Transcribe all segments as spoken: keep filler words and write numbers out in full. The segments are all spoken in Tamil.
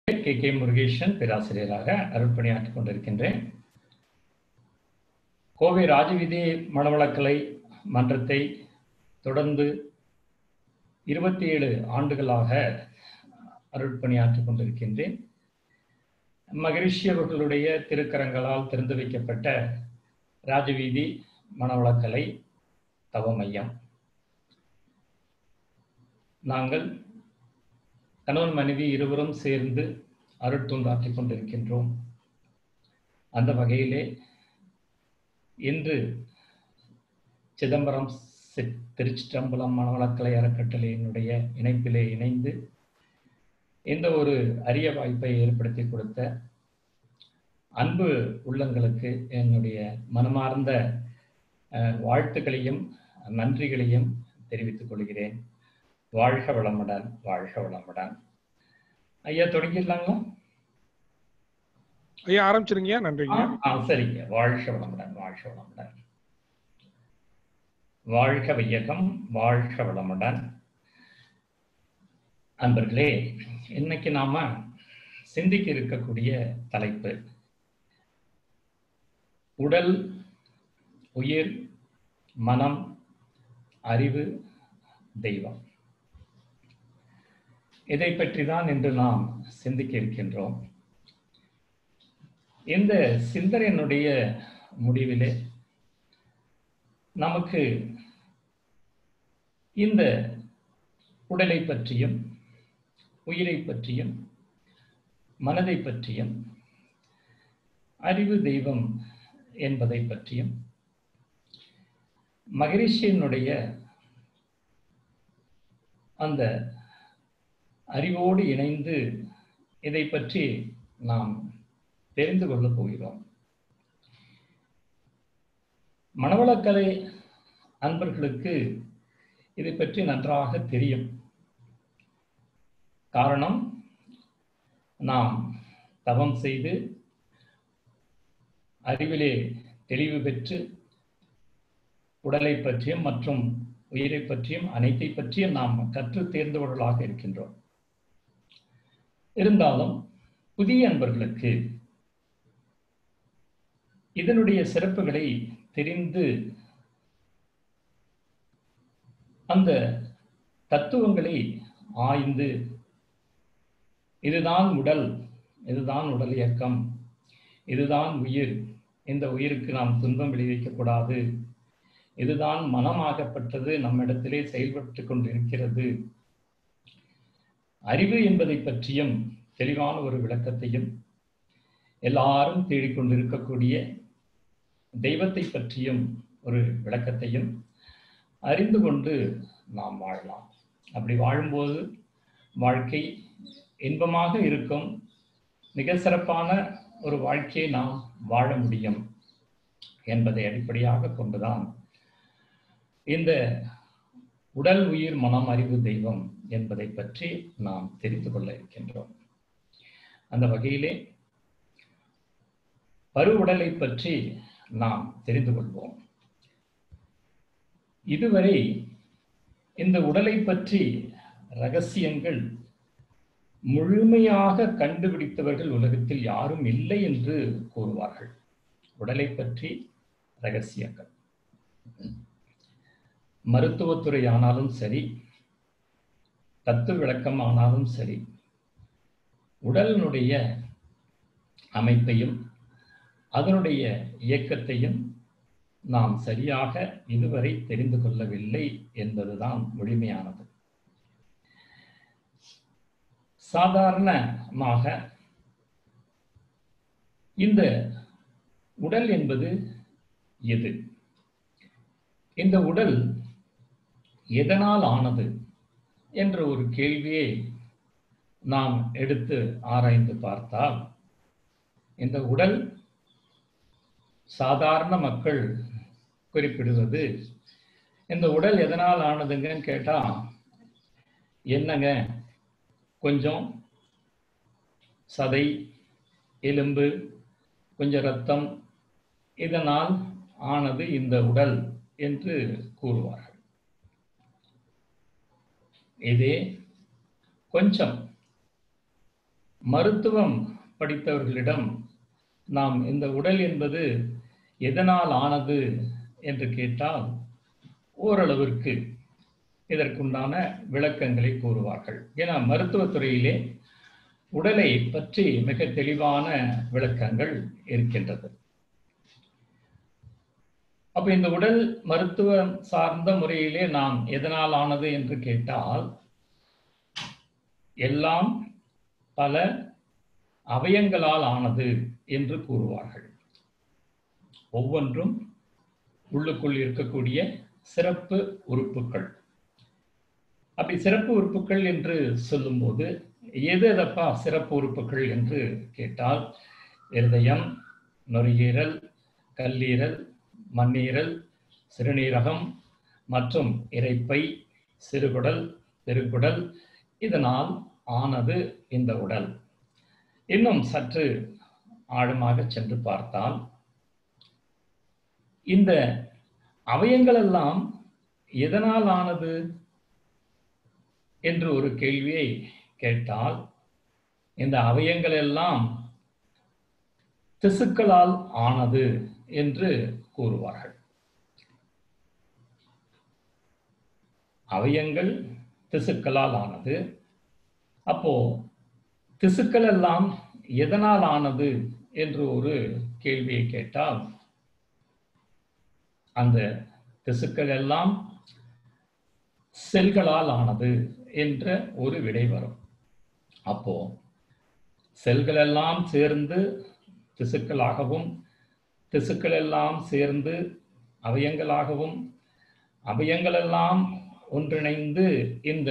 கே கே முருகேசன் பேராசிரியராக அருட்பணியாற்றிக் கொண்டிருக்கின்றேன். கோவை ராஜவீதி மனவளக்கலை மன்றத்தை தொடர்ந்து இருபத்தி ஏழு ஆண்டுகளாக அருட்பணியாற்றிக் கொண்டிருக்கின்றேன். மகரிஷி அவர்களுடைய திருக்கரங்களால் திறந்து வைக்கப்பட்ட ராஜவீதி மனவளக்கலை தவ மையம். நாங்கள் கணவன் மனைவி இருவரும் சேர்ந்து அருட்தொண்டாற்றிக் கொண்டிருக்கின்றோம். அந்த வகையிலே இன்று சிதம்பரம் திருச்சிற்றம்பலம் மனவளக்கலை அறக்கட்டளையினுடைய இணைப்பிலே இணைந்து இந்த ஒரு அரிய வாய்ப்பை ஏற்படுத்தி கொடுத்த அன்பு உள்ளங்களுக்கு என்னுடைய மனமார்ந்த வாழ்த்துக்களையும் நன்றிகளையும் தெரிவித்துக் கொள்கிறேன். வாழ்க வளமுடன், வாழ்க வளமுடன். ஐயா தொடங்கிடலாங்களா? ஐயா ஆரம்பிச்சிருங்க. நன்றிங்க. சரிங்க. வாழ்க வளமுடன், வாழ்க வளமுடன். வாழ்க வையகம், வாழ்க வளமுடன். அன்பர்களே, இன்னைக்கு நாம சிந்திக்க இருக்கக்கூடிய தலைப்பு உடல், உயிர், மனம், அறிவு, தெய்வம். இதை பற்றி தான் இன்று நாம் சிந்திக்க இருக்கின்றோம். இந்த சிந்தனையினுடைய முடிவிலே நமக்கு இந்த உடலை பற்றியும் உயிரை பற்றியும் மனதை பற்றியும் அறிவு தெய்வம் என்பதை பற்றியும் மகரிஷியினுடைய அந்த அறிவோடு இணைந்து இதை பற்றி நாம் தெரிந்து கொள்ளப் போகிறோம். மனவளக்கலை அன்பர்களுக்கு இதை பற்றி நன்றாக தெரியும். காரணம், நாம் தவம் செய்து அறிவிலே தெளிவு பெற்று உடலை பற்றியும் மற்றும் உயிரை பற்றியும் அனைத்தை பற்றியும் நாம் கற்று தேர்ந்தவர்களாக இருக்கின்றோம். இருந்தாலும் புதிய அன்பர்களுக்கு இதனுடைய சிறப்புகளை தெரிந்து அந்த தத்துவங்களை ஆய்ந்து இதுதான் உடல், இதுதான் உடல் இயக்கம், இதுதான் உயிர், இந்த உயிருக்கு நாம் துன்பம் விளைவிக்கக்கூடாது, இதுதான் மனமாகப்பட்டது, நம்மிடத்திலே செயல்பட்டு கொண்டிருக்கிறது, அறிவு என்பதை பற்றியும் தெளிவான ஒரு விளக்கத்தையும் எல்லாரும் தேடிக்கொண்டிருக்கக்கூடிய தெய்வத்தை பற்றியும் ஒரு விளக்கத்தையும் அறிந்து கொண்டு நாம் வாழலாம். அப்படி வாழும்போது வாழ்க்கை இன்பமாக இருக்கும், மிக சிறப்பான ஒரு வாழ்க்கையை நாம் வாழ முடியும் என்பதை அடிப்படையாக கொண்டுதான் இந்த உடல், உயிர், மனம், அறிவு, தெய்வம் என்பதை பற்றி நாம் தெரிந்து கொள்ள இருக்கின்றோம். அந்த வகையிலே பருவுடலை பற்றி நாம் தெரிந்து கொள்வோம். இதுவரை இந்த உடலை பற்றி ரகசியங்கள் முழுமையாக கண்டுபிடித்தவர்கள் உலகத்தில் யாரும் இல்லை என்று கூறுவார்கள். உடலை பற்றி ரகசியங்கள் மருத்துவத்துறை ஆனாலும் சரி, தத்துவ விளக்கம் ஆனாலும் சரி, உடலினுடைய அமைப்பையும் அதனுடைய இயக்கத்தையும் நாம் சரியாக இதுவரை தெரிந்து கொள்ளவில்லை என்பதுதான் முழுமையானது. சாதாரணமாக இந்த உடல் என்பது எது? இந்த உடல் எதனால் ஆனது என்ற ஒரு கேள்வியை நாம் எடுத்து ஆராய்ந்து பார்த்தால், இந்த உடல் சாதாரண மக்கள் குறிப்பிடுவது, இந்த உடல் எதனால் ஆனதுங்கன்னு கேட்டா, என்னங்க கொஞ்சம் சதை, எலும்பு, கொஞ்சம் இரத்தம், இதனால் ஆனது இந்த உடல் என்று கூறுவார்கள். இதே கொஞ்சம் மருத்துவம் படித்தவர்களிடம் நாம் இந்த உடல் என்பது எதனால் ஆனது என்று கேட்டால் ஓரளவிற்கு இதற்குண்டான விளக்கங்களை கூறுவார்கள். ஏன்னா மருத்துவத்துறையிலே உடலை பற்றி மிக தெளிவான விளக்கங்கள் இருக்கின்றது. அப்ப இந்த உடல் மருத்துவம் சார்ந்த முறையிலே நாம் எதனால் ஆனது என்று கேட்டால் எல்லாம் பல அவயங்களால் ஆனது என்று கூறுவார்கள். ஒவ்வொன்றும் உள்ளுக்குள் இருக்கக்கூடிய சிறப்பு உறுப்புகள். அப்படி சிறப்பு உறுப்புகள் என்று சொல்லும்போது எது எதப்பா சிறப்பு உறுப்புகள் என்று கேட்டால் இருதயம், நுரையீரல், கல்லீரல், மண்ணீரல், சிறுநீரகம் மற்றும் இரைப்பை, சிறுகுடல், பெருங்குடல், இதனால் ஆனது இந்த உடல். இன்னும் சற்று ஆழமாக சென்று பார்த்தால் இந்த அவயங்கள் எல்லாம் எதனால் ஆனது என்று ஒரு கேள்வியை கேட்டால் இந்த அவயங்கள் எல்லாம் திசுக்களால் ஆனது என்று கூறுவார்கள். அவயங்கள் திசுக்களால் ஆனது. அப்போ திசுக்கள் எல்லாம் எதனால் ஆனது என்று ஒரு கேள்வியை கேட்டால் அந்த திசுக்கள் எல்லாம் செல்களால் ஆனது என்ற ஒரு விடை வரும். அப்போ செல்கள் எல்லாம் சேர்ந்து திசுக்களாகவும், திசுக்கள் எல்லாம் சேர்ந்து அவயங்களாகவும், அவயங்கள் எல்லாம் ஒன்றிணைந்து இந்த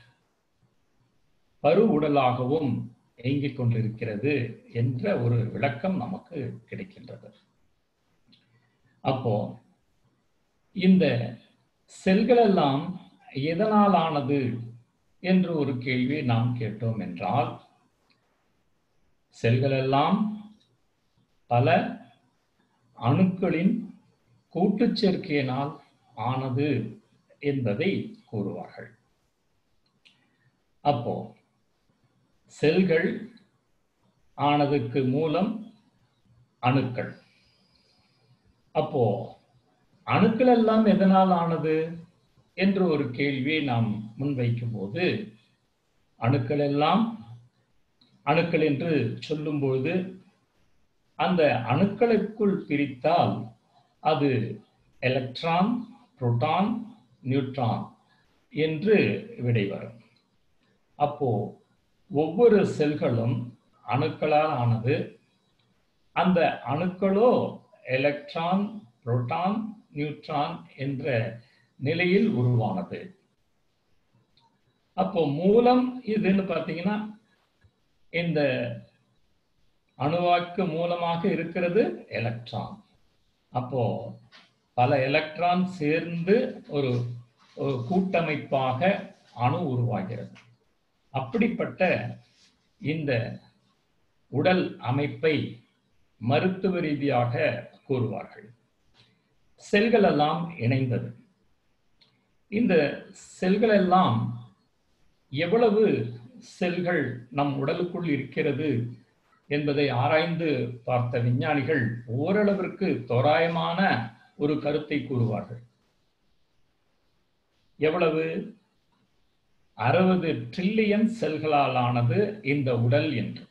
பரு உடலாகவும் இயங்கிக் கொண்டிருக்கிறது என்ற ஒரு விளக்கம் நமக்கு கிடைக்கின்றது. அப்போ இந்த செல்கள் எல்லாம் எதனால் ஆனது என்று ஒரு கேள்வி நாம் கேட்டோம் என்றால் செல்கள் எல்லாம் பல அணுக்களின் கூட்டுச் சேர்க்கையினால் ஆனது என்பதை கூறுவார்கள். அப்போ செல்கள் ஆனதுக்கு மூலம் அணுக்கள். அப்போ அணுக்கள் எல்லாம் எதனால் ஆனது என்று ஒரு கேள்வியை நாம் முன்வைக்கும் போது அணுக்கள் எல்லாம் அணுக்கள் என்று சொல்லும்போது அந்த அணுக்களுக்குள் பிரித்தால் அது எலக்ட்ரான், புரோட்டான், நியூட்ரான் என்று விடை வரும். அப்போ ஒவ்வொரு செல்களும் அணுக்களால் ஆனது. அந்த அணுக்களோ எலக்ட்ரான், புரோட்டான், நியூட்ரான் என்ற நிலையில் உருவானது. அப்போ மூலம் இதுன்னு பார்த்தீங்கன்னா இந்த அணுவாக்கு மூலமாக இருக்கிறது எலக்ட்ரான். அப்போ பல எலக்ட்ரான் சேர்ந்து ஒரு ஒரு கூட்டமைப்பாக அணு உருவாகிறது. அப்படிப்பட்ட இந்த உடல் அமைப்பை மருத்துவ ரீதியாக கூறுவார்கள். செல்கள் எல்லாம் இணைந்தது. இந்த செல்கள் எல்லாம் எவ்வளவு செல்கள் நம் உடலுக்குள் இருக்கிறது என்பதை ஆராய்ந்து பார்த்த விஞ்ஞானிகள் ஓரளவிற்கு தோராயமான ஒரு கருத்தை கூறுவார்கள். எவ்வளவு? அறுபது ட்ரில்லியன் செல்களால் ஆனது இந்த உடல் என்று.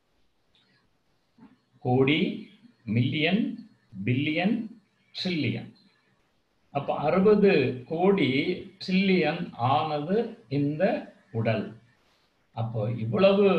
கோடி, மில்லியன், பில்லியன், ட்ரில்லியன். அப்ப அறுபது கோடி ட்ரில்லியன் ஆனது இந்த உடல். அப்போ இவ்வளவு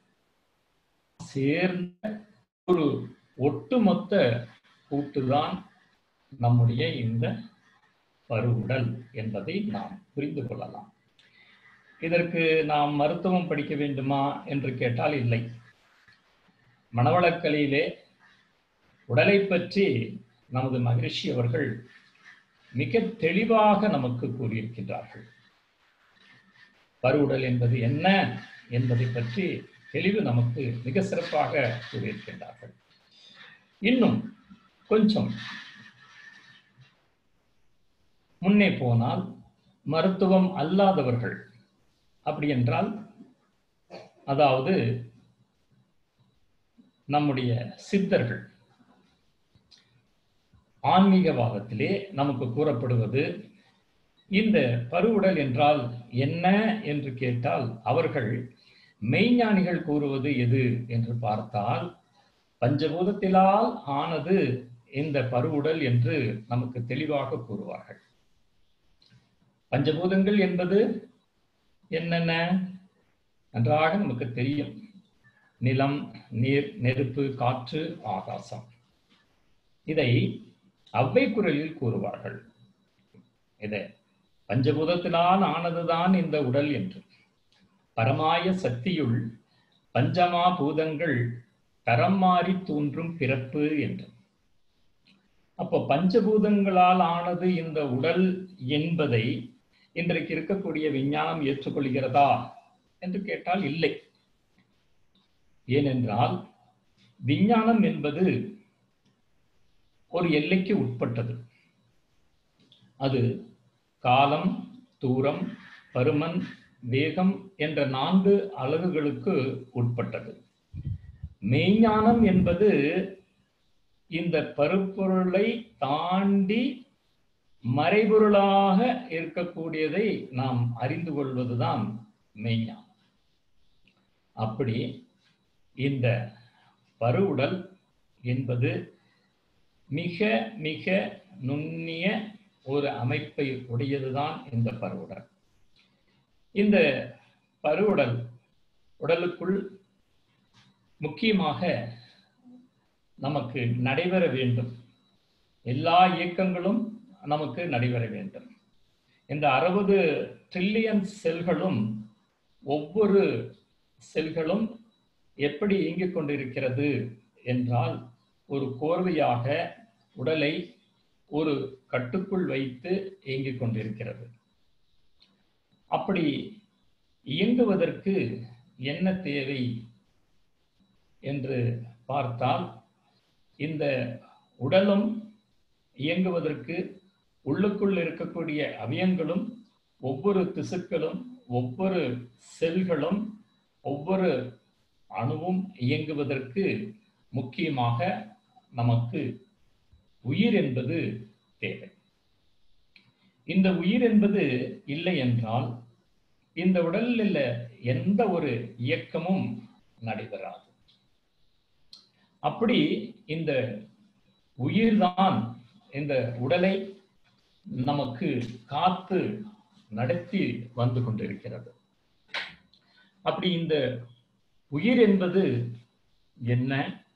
சேர்ந்த ஒரு ஒட்டுமொத்த கூட்டுதான் நம்முடைய இந்த பருவுடல் என்பதை நாம் புரிந்து கொள்ளலாம். இதற்கு நாம் மருத்துவம் படிக்க வேண்டுமா என்று கேட்டால் இல்லை. மனவளக்கலையிலே உடலை பற்றி நமது மகரிஷி அவர்கள் மிக தெளிவாக நமக்கு கூறியிருக்கின்றார்கள். பருவுடல் என்பது என்ன என்பதை பற்றி தெளிவு நமக்கு மிக சிறப்பாக கூறியிருக்கின்றார்கள். இன்னும் கொஞ்சம் முன்னே போனால் மருத்துவம் அல்லாதவர்கள், அப்படி என்றால் அதாவது நம்முடைய சித்தர்கள் ஆன்மீகவாதத்திலே நமக்கு கூறப்படுவது, இந்த பருவுடல் என்றால் என்ன என்று கேட்டால் அவர்கள் மெய்ஞானிகள் கூறுவது எது என்று பார்த்தால், பஞ்சபூதத்திலால் ஆனது இந்த பருவுடல் என்று நமக்கு தெளிவாக கூறுவார்கள். பஞ்சபூதங்கள் என்பது என்னென்ன நன்றாக நமக்கு தெரியும். நிலம், நீர், நெருப்பு, காற்று, ஆகாசம். இதை அவ்வை குரலில் கூறுவார்கள். இதை பஞ்சபூதத்தினால் ஆனதுதான் இந்த உடல் என்று. பரமாய சக்தியுள் பஞ்சமா பூதங்கள் தரம் மாறி தோன்றும் பிறப்பு என்று. அப்போ பஞ்சபூதங்களால் ஆனது இந்த உடல் என்பதை இன்றைக்கு இருக்கக்கூடிய விஞ்ஞானம் ஏற்றுக்கொள்கிறதா என்று கேட்டால் இல்லை. ஏனென்றால் விஞ்ஞானம் என்பது ஒரு எல்லைக்கு உட்பட்டது. அது காலம், தூரம், பருமன், வேகம் என்ற நான்கு அலகுகளுக்கு உட்பட்டது. மெய்ஞானம் என்பது இந்த பருப்பொருளை தாண்டி மறைபொருளாக இருக்கக்கூடியதை நாம் அறிந்து கொள்வதுதான் மெய்ஞானம். அப்படி இந்த பருவுடல் என்பது மிக மிக நுண்ணிய ஒரு அமைப்பை உடையதுதான் இந்த பருவுடல். இந்த பருவுடல் உடலுக்குள் முக்கியமாக நமக்கு நடைபெற வேண்டும். எல்லா இயக்கங்களும் நமக்கு நடைபெற வேண்டும். இந்த அறுபது ட்ரில்லியன் செல்களும் ஒவ்வொரு செல்களும் எப்படி இயங்கிக் கொண்டிருக்கிறது என்றால், ஒரு கோர்வையாக உடலை ஒரு கட்டுக்குள் வைத்து இயங்கிக் கொண்டிருக்கிறது. அப்படி இயங்குவதற்கு என்ன தேவை என்று பார்த்தால், இந்த உடலும் இயங்குவதற்கு உள்ளுக்குள் இருக்கக்கூடிய அவயங்களும், ஒவ்வொரு திசுக்களும், ஒவ்வொரு செல்களும், ஒவ்வொரு அணுவும் இயங்குவதற்கு முக்கியமாக நமக்கு உயிர் என்பது தேவை. இந்த உயிர் என்பது இல்லை என்றால் இந்த உடலில் எந்த ஒரு இயக்கமும் நடைபெறாது. அப்படி இந்த உயிர்தான் இந்த உடலை நமக்கு காத்து நடத்தி வந்து கொண்டிருக்கிறது. அப்படி இந்த உயிர் என்பது என்ன?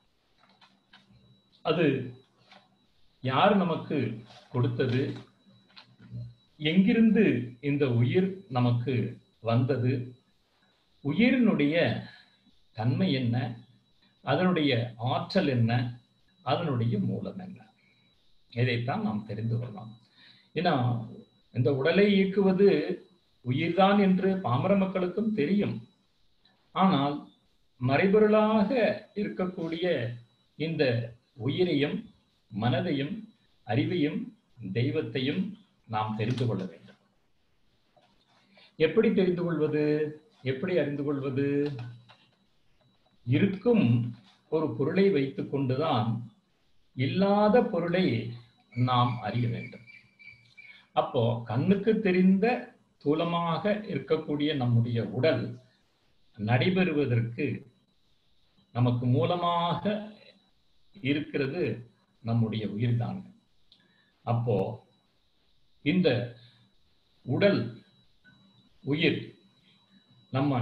அது யார் நமக்கு கொடுத்தது? எங்கிருந்து இந்த உயிர் நமக்கு வந்தது? உயிரினுடைய தன்மை என்ன? அதனுடைய ஆற்றல் என்ன? அதனுடைய மூலம் என்ன? இதைத்தான் நாம் தெரிந்து கொள்ளலாம். ஏன்னா இந்த உடலை இயக்குவது உயிர்தான் என்று பாமர மக்களுக்கும் தெரியும். ஆனால் மறைபொருளாக இருக்கக்கூடிய இந்த உயிரையும், மனதையும், அறிவையும், தெய்வத்தையும் நாம் தெரிந்து கொள்ள வேண்டும். எப்படி தெரிந்து கொள்வது? எப்படி அறிந்து கொள்வது? இருக்கும் ஒரு பொருளை வைத்துக் கொண்டுதான் இல்லாத பொருளை நாம் அறிய வேண்டும். அப்போ கண்ணுக்கு தெரிந்த தூலமாக இருக்கக்கூடிய நம்முடைய உடல் நடைபெறுவதற்கு நமக்கு மூலமாக இருக்கிறது நம்முடைய உயிர்தான். அப்போ இந்த உடல் உயிர் நம்ம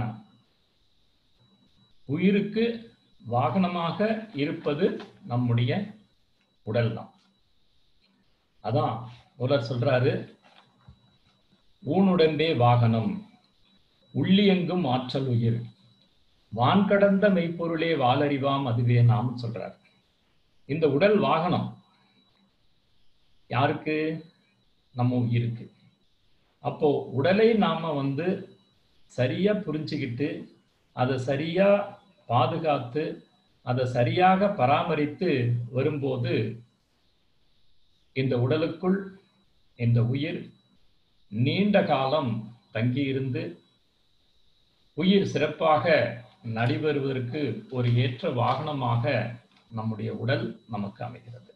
உயிருக்கு வாகனமாக இருப்பது நம்முடைய உடல் தான். அதான் உலர் சொல்றாரு, ஊனுடம்பே வாகனம், உள்ளியெங்கும் ஆற்றல் உயிர், வான் கடந்த மெய்ப்பொருளே வாலறிவாம் அதுவே நாம் சொல்றார். இந்த உடல் வாகனம் யாருக்கு? நம்ம உயிருக்கு. அப்போ உடலை நாம வந்து சரியா புரிஞ்சுக்கிட்டு அதை சரியா பாதுகாத்து அதை சரியாக பராமரித்து வரும்போது இந்த உடலுக்குள் இந்த உயிர் நீண்ட காலம் தங்கியிருந்து உயிர் சிறப்பாக நடைபெறுவதற்கு ஒரு ஏற்ற வாகனமாக நம்முடைய உடல் நமக்கு அமைகிறது.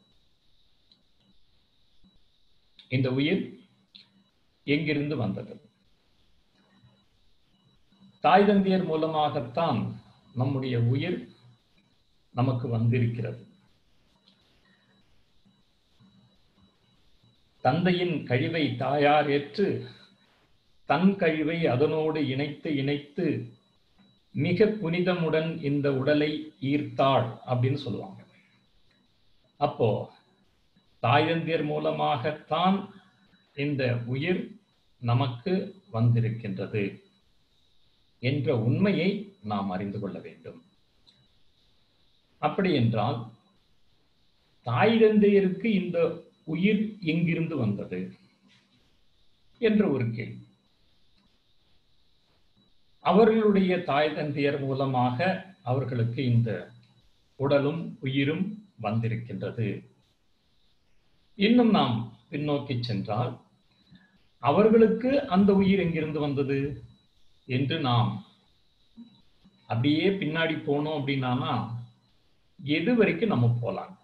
இந்த உயிர் எங்கிருந்து வந்தது? தாய் தந்தையர் மூலமாகத்தான் நம்முடைய உயிர் நமக்கு வந்திருக்கிறது. தந்தையின் கழிவை தாயார் ஏற்று தன் கழிவை அதனோடு இணைத்து இணைத்து மிக புனிதமுடன் இந்த உடலை ஈர்த்தாள் அப்படின்னு சொல்லுவாங்க. அப்போ தாய் தந்தையர் மூலமாகத்தான் இந்த உயிர் நமக்கு வந்திருக்கின்றது என்ற உண்மையை நாம் அறிந்து கொள்ள வேண்டும். அப்படி என்றால் தாய் தந்தையருக்கு இந்த உயிர் எங்கிருந்து வந்தது என்ற ஒரு கேள்வி. அவர்களுடைய தாய் தந்தையர் மூலமாக அவர்களுக்கு இந்த உடலும் உயிரும் வந்திருக்கின்றது. இன்னும் நாம் பின்னோக்கி சென்றால் அவர்களுக்கு அந்த உயிர் எங்கிருந்து வந்தது என்று நாம் அப்படியே பின்னாடி போனோம் அப்படின்னா எது வரைக்கும் நம்ம போலாம்?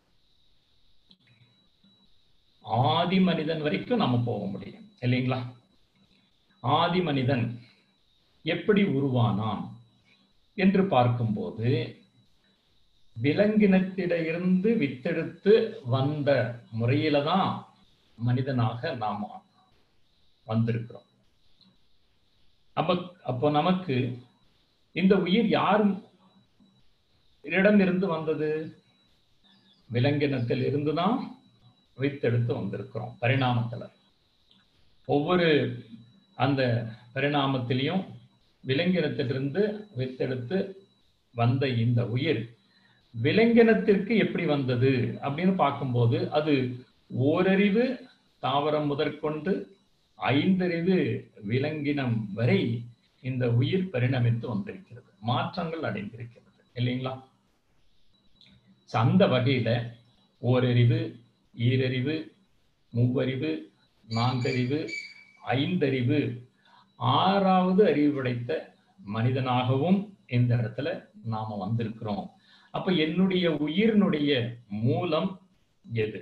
ஆதி மனிதன் வரைக்கும் நம்ம போக முடியும் இல்லைங்களா? ஆதி மனிதன் எப்படி உருவானான் என்று பார்க்கும்போது விலங்கினத்திலிருந்து வித்தெடுத்து வந்த முறையில தான் மனிதனாக நாம் வந்திருக்கிறோம். அப்ப அப்போ நமக்கு இந்த உயிர் யார் இடமிருந்து வந்தது? விலங்கினத்தில் இருந்துதான் வித்தெடுத்து வந்திருக்கிறோம். பரிணாமத்தில் ஒவ்வொரு அந்த பரிணாமத்திலையும் விலங்கினத்திலிருந்து வித்தெடுத்து வந்த இந்த உயிர் விலங்கினத்திற்கு எப்படி வந்தது அப்படின்னு பார்க்கும்போது அது ஓரறிவு தாவரம் முதற்கொண்டு ஐந்தறிவு விலங்கினம் வரை இந்த உயிர் பரிணமித்து வந்திருக்கிறது, மாற்றங்கள் அடைந்திருக்கிறது இல்லைங்களா? அந்த வகையில ஓரறிவு, ஈரறிவு, மூவறிவு, நான்கறிவு, ஐந்தறிவு, ஆறாவது அறிவு படைத்த மனிதனாகவும் இந்த இடத்துல நாம வந்திருக்கிறோம். அப்ப என்னுடைய உயிரினுடைய மூலம் எது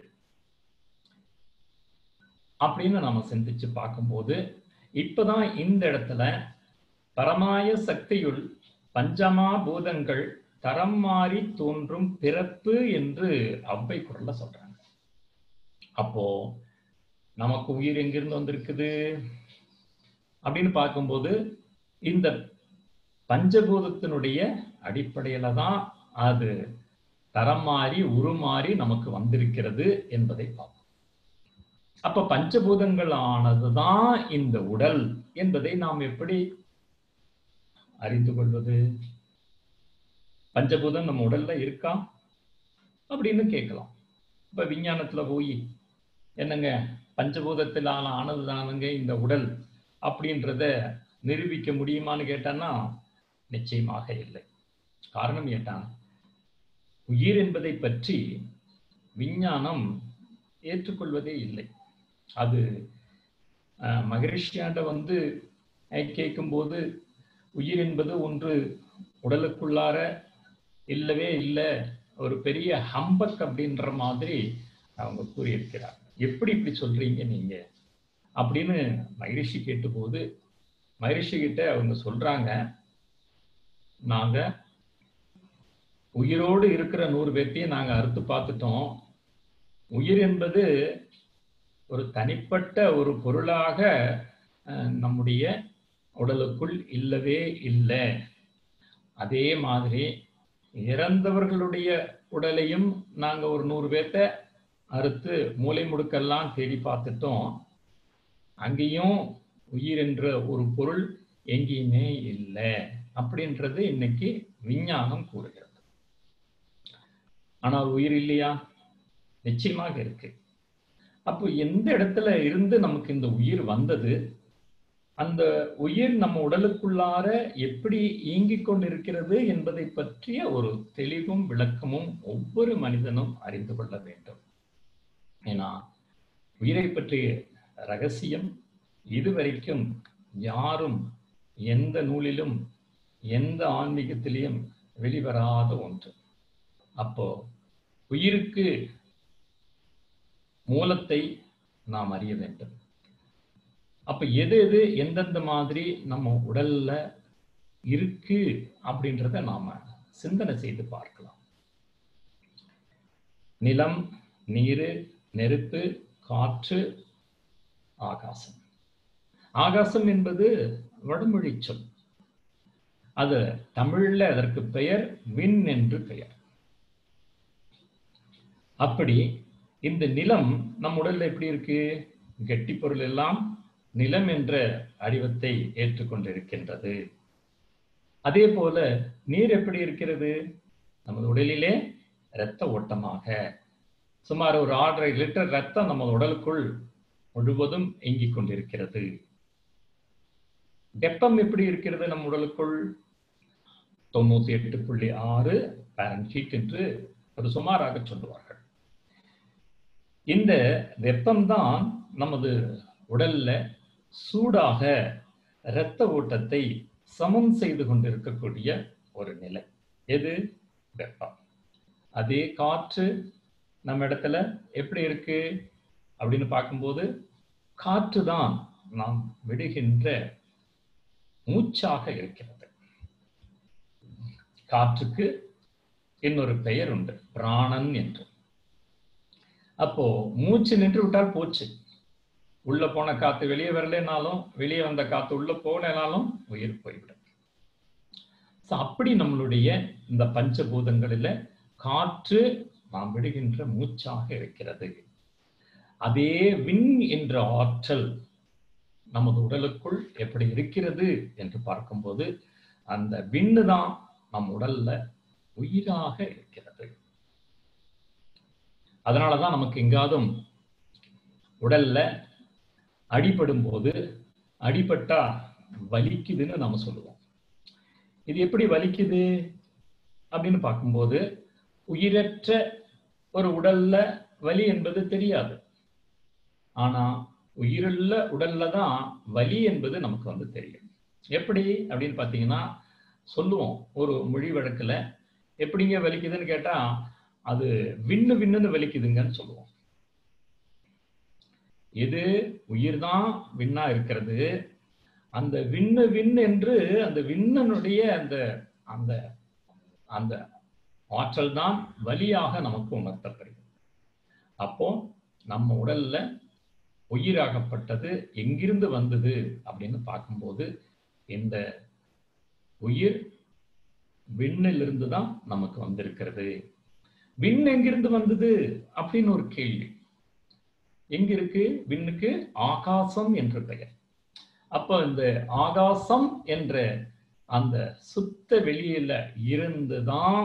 அப்படின்னு நாம சிந்திச்சு பார்க்கும்போது இப்பதான் இந்த இடத்துல பரமாய சக்தியுள் பஞ்சமா பூதங்கள் தரம் மாறி தோன்றும் பிறப்பு என்று அவ்வை குரல்ல சொல்றாங்க. அப்போ நமக்கு உயிர் எங்கிருந்து வந்திருக்குது அப்படின்னு பார்க்கும்போது இந்த பஞ்சபூதத்தினுடைய அடிப்படையில தான் அது தரம் மாறி உருமாறி நமக்கு வந்திருக்கிறது என்பதை பார்ப்போம். அப்ப பஞ்சபூதங்கள் ஆனதுதான் இந்த உடல் என்பதை நாம் எப்படி அறிந்து கொள்வது? பஞ்சபூதம் நம்ம உடல்ல இருக்கா அப்படின்னு கேட்கலாம். இப்ப விஞ்ஞானத்துல போய் என்னங்க பஞ்சபூதத்திலான ஆனதுதானுங்க இந்த உடல் அப்படின்றத நிரூபிக்க முடியுமான்னு கேட்டான்னா நிச்சயமாக இல்லை. காரணம் கேட்டான், உயிர் என்பதை பற்றி விஞ்ஞானம் ஏற்றுக்கொள்வதே இல்லை. அது மகரிஷியாண்ட வந்து கேட்கும்போது உயிர் என்பது ஒன்று உடலுக்குள்ளார இல்லவே இல்லை, ஒரு பெரிய ஹம்பக் அப்படின்ற மாதிரி அவங்க கூறியிருக்கிறார். எப்படி இப்படி சொல்றீங்க நீங்க அப்படின்னு மகரிஷி கேட்டபோது மகரிஷி கிட்ட அவங்க சொல்றாங்க, நாங்க உயிரோடு இருக்கிற நூறு பேர்த்தையும் நாங்க அறுத்து பார்த்துட்டோம். உயிர் என்பது ஒரு தனிப்பட்ட ஒரு பொருளாக நம்முடைய உடலுக்குள் இல்லவே இல்லை. அதே மாதிரி இறந்தவர்களுடைய உடலையும் நாங்க ஒரு நூறு பேர்த்த அறுத்து மூளை முடுக்கெல்லாம் தேடி பார்த்துட்டோம். அங்கேயும் உயிர் என்ற ஒரு பொருள் எங்கேயுமே இல்லை அப்படின்றது இன்னைக்கு விஞ்ஞானம் கூறுகிறது. ஆனால் உயிர் இல்லையா? நிச்சயமாக இருக்கு. அப்போ எந்த இடத்துல இருந்து நமக்கு இந்த உயிர் வந்தது, அந்த உயிர் நம்ம உடலுக்குள்ளார எப்படி இயங்கிக் கொண்டிருக்கிறது என்பதை பற்றிய ஒரு தெளிவும் விளக்கமும் ஒவ்வொரு மனிதனும் அறிந்து கொள்ள வேண்டும். ஏன்னா உயிரை பற்றிய ரகசியம் இதுவரைக்கும் யாரும் எந்த நூலிலும் எந்த ஆன்மீகத்திலையும் வெளிவராத ஒன்று. அப்போ உயிருக்கு மூலத்தை நாம் அறிய வேண்டும். அப்ப எது எது எந்தெந்த மாதிரி நம்ம உடல்ல இருக்கு அப்படின்றத நாம சிந்தனை செய்து பார்க்கலாம். நிலம், நீரு, நெருப்பு, காற்று, ஆகாசம். ஆகாசம் என்பது வடமொழி சொல். அது தமிழ்ல அதற்கு பெயர் விண் என்று பெயர். அப்படி இந்த நிலம் நம் உடல்ல எப்படி இருக்கு? கெட்டி பொருள் எல்லாம் நிலம் என்ற அறிவத்தை ஏற்றுக்கொண்டிருக்கின்றது. அதே போல நீர் எப்படி இருக்கிறது? நமது உடலிலே இரத்த ஓட்டமாக சுமார் ஒரு ஆறரை லிட்டர் ரத்தம் நமது உடலுக்குள் முழுவதும் இயங்கிக் கொண்டிருக்கிறது. வெப்பம் எப்படி இருக்கிறது நம் உடலுக்குள்? தொண்ணூத்தி எட்டு புள்ளி ஆறு பாரன்ஹீட் என்று ஒரு சுமாராக சொல்லுவார்கள். இந்த வெப்பம்தான் நமது உடல்ல சூடாக இரத்த ஓட்டத்தை சமம் செய்து கொண்டிருக்கக்கூடிய ஒரு நிலை. எது? வெப்பம். அதே காற்று நம்ம இடத்துல எப்படி இருக்கு அப்படின்னு பார்க்கும்போது, காற்று தான் நாம் விடுகின்ற மூச்சாக இருக்கிறது. காற்றுக்கு இன்னொரு பெயர் உண்டு, பிராணன் என்று. அப்போ மூச்சு நின்று விட்டால் போச்சு. உள்ள போன காத்து வெளியே வரலனாலும், வெளியே வந்த காத்து உள்ள போனாலும் உயிர் போய்விடும். அப்படி நம்மளுடைய இந்த பஞ்சபூதங்களில காற்று நாம் விடுகின்ற மூச்சாக இருக்கிறது. அதே விண் என்ற ஆற்றல் நமது உடலுக்குள் எப்படி இருக்கிறது என்று பார்க்கும்போது, அந்த விண்ணு தான் நம் உடல்ல உயிராக இருக்கிறது. அதனாலதான் நமக்கு எங்காதும் உடல்ல அடிபடும் போது அடிபட்டா வலிக்குதுன்னு நம்ம சொல்லுவோம். இது எப்படி வலிக்குது அப்படின்னு பார்க்கும்போது, உயிரற்ற ஒரு உடல்ல வலி என்பது தெரியாது. ஆனா உயிருள்ள உடல்ல தான் வலி என்பது நமக்கு வந்து தெரியும். எப்படி அப்படின்னு பார்த்தீங்கன்னா, சொல்லுவோம் ஒரு மொழி வழக்குல, எப்படிங்க வலிக்குதுன்னு கேட்டா, அது விண்ணு விண்ணுன்னு வலிக்குதுங்கன்னு சொல்லுவோம். எது? உயிர் தான் விண்ணா இருக்கிறது. அந்த விண்ணு விண் என்று அந்த விண்ணனுடைய அந்த அந்த அந்த ஆற்றல் தான் வலியாக நமக்கு உணர்த்தப்படுகிறது. அப்போ நம்ம உடல்ல உயிராகப்பட்டது எங்கிருந்து வந்தது அப்படின்னு பார்க்கும்போது, இந்த உயிர் விண்ணிலிருந்து தான் நமக்கு வந்திருக்கிறது. விண் எங்கிருந்து வந்தது அப்படின்னு ஒரு கேள்வி. எங்க இருக்கு விண்ணுக்கு? ஆகாசம் என்று பெயர். அப்ப இந்த ஆகாசம் என்ற அந்த சுத்த வெளியில இருந்துதான்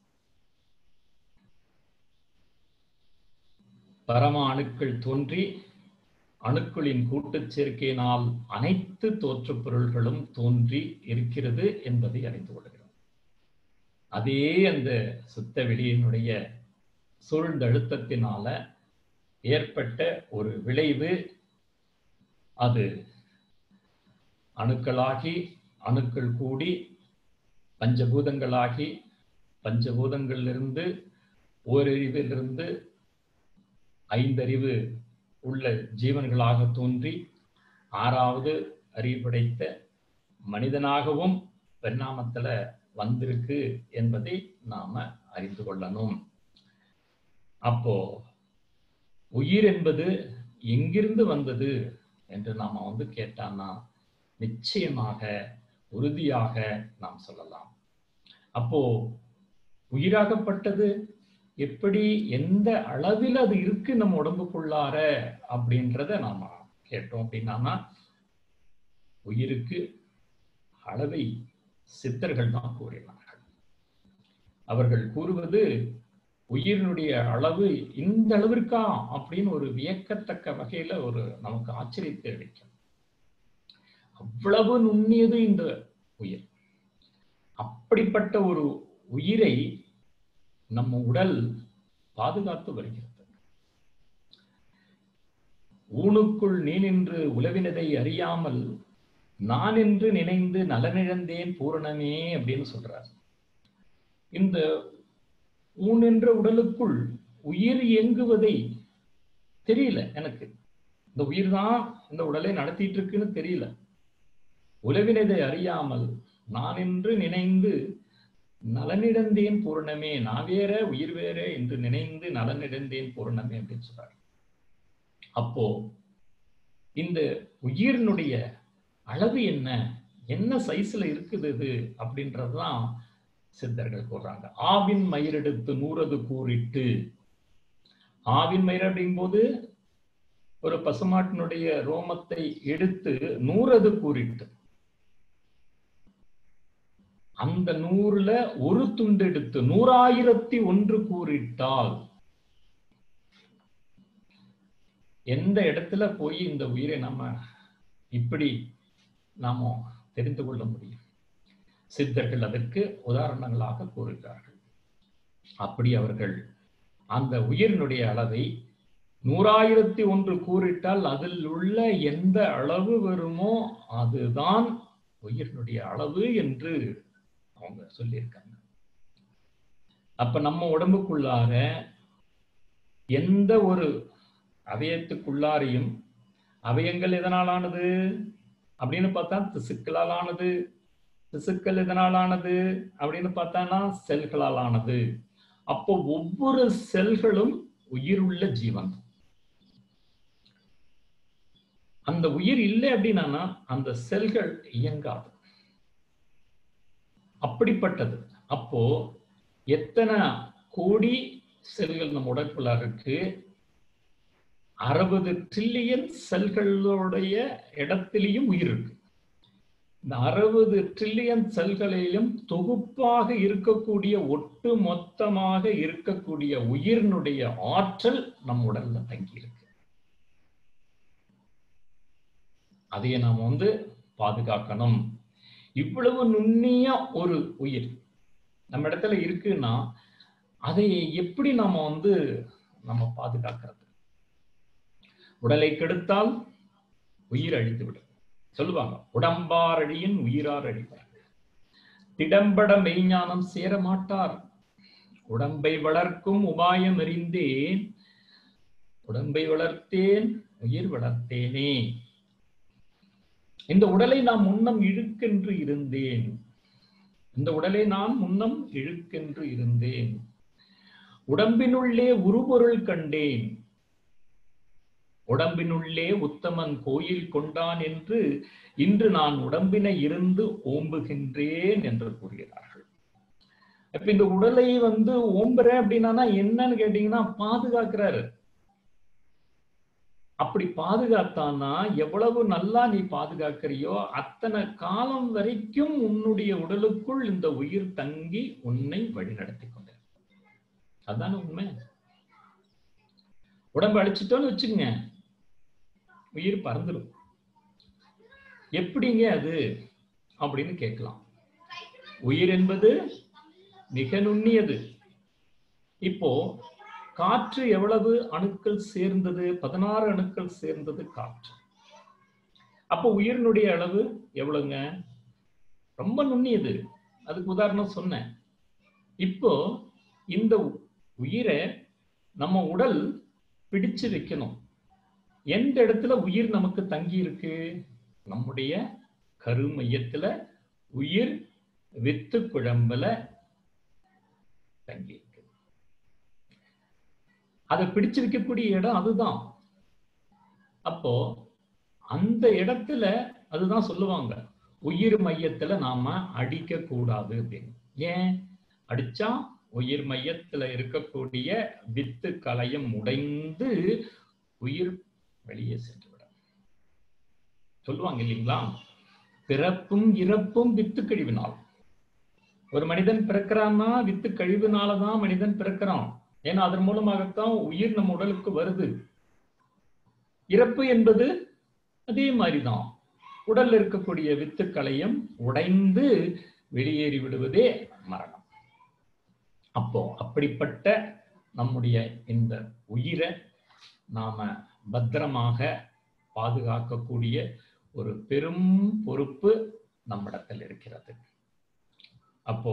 பரம அணுக்கள் தோன்றி, அணுக்களின் கூட்டுச் சேர்க்கையினால் அனைத்து தோற்ற பொருள்களும் தோன்றி இருக்கிறது என்பதை அறிந்து கொள்கிறோம். அதே அந்த சுத்த வெளியினுடைய சூழ்ந்தழுத்தத்தினால ஏற்பட்ட ஒரு விளைவு, அது அணுக்களாகி அணுக்கள் கூடி பஞ்சபூதங்களாகி, பஞ்சபூதங்களிலிருந்து ஓரறிவிலிருந்து ஐந்தறிவு உள்ள ஜீவன்களாக தோன்றி ஆறாவது அறிவு படைத்த மனிதனாகவும் பரிணாமத்துல வந்திருக்கு என்பதை நாம அறிந்து கொள்ளணும். அப்போ உயிர் என்பது எங்கிருந்து வந்தது என்று நாம வந்து கேட்டான்னா, நிச்சயமாக உறுதியாக நாம் சொல்லலாம். அப்போ உயிராகப்பட்டது எப்படி, எந்த அளவில் அது இருக்கு நம்ம உடம்புக்குள்ளார அப்படின்றத நாம கேட்டோம் அப்படின்னா, உயிருக்கு அளவை சித்தர்கள் தான் கூறினார்கள். அவர்கள் கூறுவது, உயிரினுடைய அளவு இந்த அளவிற்கா அப்படின்னு ஒரு வியக்கத்தக்க வகையில ஒரு நமக்கு ஆச்சரியத்தை அளிக்கும். அவ்வளவு நுண்ணியது இந்த உயிர். அப்படிப்பட்ட ஒரு உயிரை நம்ம உடல் பாதுகாத்து வருகிறது. ஊனுக்குள் நீ நின்று உலவினதை அறியாமல் நான் என்று நினைந்து நலனிழந்தேன் பூரணமே அப்படின்னு சொல்றார். இந்த ஊன் என்ற உடலுக்குள் உயிர் இயங்குவதை தெரியல எனக்கு. இந்த உயிர் தான் இந்த உடலை நடத்திட்டு இருக்குன்னு தெரியல. உலவினதை அறியாமல் நான் என்று நினைந்து நலனிழந்தேன் பூரணமே, நான் வேற உயிர் வேற என்று நினைந்து நலனிழந்தேன் பூரணமே அப்படின்னு சொல்றாரு. அப்போ இந்த உயிரினுடைய அளவு என்ன, என்ன சைஸ்ல இருக்குது இது அப்படின்றதுதான் சித்தர்கள் கூறுறாங்க. ஆவின் மயிரெடுத்து நூறது கூறிட்டு, ஆவின் மயிர் அப்படிங்கும் போது ஒரு பசுமாட்டினுடைய ரோமத்தை எடுத்து நூறது கூறிட்டு, அந்த நூறுல ஒரு துண்டு எடுத்து நூறாயிரத்தி ஒன்று கூறிட்டால் எந்த இடத்துல போய் இந்த உயிரை நம்ம இப்படி நாம தெரிந்து கொள்ள முடியும்? சித்தர்கள் அதற்கு உதாரணங்களாக கூறுகிறார்கள். அப்படி அவர்கள் அந்த உயிரினுடைய அளவை நூறாயிரத்தி ஒன்று கூறிட்டால் அதில் உள்ள எந்த அளவு வருமோ அதுதான் உயிரினுடைய அளவு என்று அவங்க சொல்லியிருக்காங்க. அப்ப நம்ம உடம்புக்குள்ளார எந்த ஒரு அவயத்துக்குள்ளாரையும், அவயங்கள் எதனாலானது அப்படின்னு பார்த்தா திசுக்களால் ஆனது, திசுக்கள் எதனால் ஆனது அப்படின்னு பார்த்தானா செல்களால் ஆனது. அப்போ ஒவ்வொரு செல்களும் உயிருள்ள ஜீவன். அந்த உயிர் இல்லை அப்படின்னா அந்த செல்கள் இயங்காது. அப்படிப்பட்டது. அப்போ எத்தனை கோடி செல்கள் நம்ம உடற்குள்ள இருக்கு? அறுபது ட்ரில்லியன் செல்களுடைய இடத்திலையும் உயிர் இருக்கு. இந்த அறுபது ட்ரில்லியன் செல்களிலும் தொகுப்பாக இருக்கக்கூடிய, ஒட்டு மொத்தமாக இருக்கக்கூடிய உயிரினுடைய ஆற்றல் நம் உடல்ல தங்கி இருக்கு. அதையே நாம் வந்து பாதுகாக்கணும். இவ்வளவு நுண்ணிய ஒரு உயிர் நம்ம இடத்துல இருக்குன்னா அதை எப்படி நாம வந்து நம்ம பாதுகாக்கிறது? உடலை கெடுத்தால் உயிர் அழித்து விடும் சொல்லுவாங்க. உடம்பார் அழியின் உயிரார் அழிப்பார். திடம்பட மெய்ஞானம் சேர மாட்டார். உடம்பை வளர்க்கும் உபாயம் அறிந்தேன், உடம்பை வளர்த்தேன் உயிர் வளர்த்தேனே. இந்த உடலை நான் முன்னம் இழுக்கென்று இருந்தேன், இந்த உடலை நான் முன்னம் இழுக்கென்று இருந்தேன். உடம்பினுள்ளே உருபொருள் கண்டேன், உடம்பினுள்ளே உத்தமன் கோயில் கொண்டான் என்று இன்று நான் உடம்பினை இருந்து ஓம்புகின்றேன் என்று கூறுகிறார்கள். இப்ப இந்த உடலை வந்து ஓம்புற அப்படின்னா என்னன்னு கேட்டீங்கன்னா பாதுகாக்கிறாரு. அப்படி பாதுகாத்தானா எவ்வளவு நல்லா நீ பாதுகாக்கிறியோ அத்தனை காலம் வரைக்கும் உன்னுடைய உடலுக்குள் இந்த உயிர் தங்கி உன்னை வழிநடத்தி கொண்டு. அதுதான உண்மை. உடம்பு அழிச்சிட்டோன்னு வச்சுக்கங்க, உயிர் பறந்துடும். எப்படிங்க அது அப்படின்னு கேட்கலாம். உயிர் என்பது மிக நுண்ணியது. இப்போ காற்று எவ்வளவு அணுக்கள் சேர்ந்தது? பதினாறு அணுக்கள் சேர்ந்தது காற்று. அப்போ உயிரினுடைய அளவு எவ்வளவுங்க? ரொம்ப நுண்ணியது. அதுக்கு உதாரணம் சொன்னேன். இப்போ இந்த உயிரை நம்ம உடல் பிடிச்சு வைக்கணும். எந்த இடத்துல உயிர் நமக்கு தங்கி இருக்கு? நம்முடைய கருமையத்துல உயிர் வித்து குழம்புல தங்கி இருக்கு. அதை பிடிச்சு வைக்கக்கூடிய இடம் அதுதான். அப்போ அந்த இடத்துல அதுதான் சொல்லுவாங்க, உயிர் மையத்துல நாம அடிக்க கூடாது அப்படின்னு. ஏன் அடிச்சா உயிர் மையத்துல இருக்கக்கூடிய வித்து கலையம் உடைந்து உயிர் வெளியே சென்று விட சொல்லுவாங்க இல்லைங்களா? பிறப்பும் இறப்பும் வித்து கழிவினால். ஒரு மனிதன் பிறக்கிறான்னா வித்து கழிவுனாலதான் மனிதன் பிறக்கிறான். ஏன்னா அதன் மூலமாகத்தான் உயிர் நம்ம உடலுக்கு வருது. இறப்பு என்பது அதே மாதிரிதான். உடல்ல இருக்கக்கூடிய வித்துக்களையும் உடைந்து வெளியேறி விடுவதே மரணம். அப்போ அப்படிப்பட்ட நம்முடைய இந்த உயிரை நாம பத்திரமாக பாதுகாக்கக்கூடிய ஒரு பெரும் பொறுப்பு நம்மிடத்தில் இருக்கிறது. அப்போ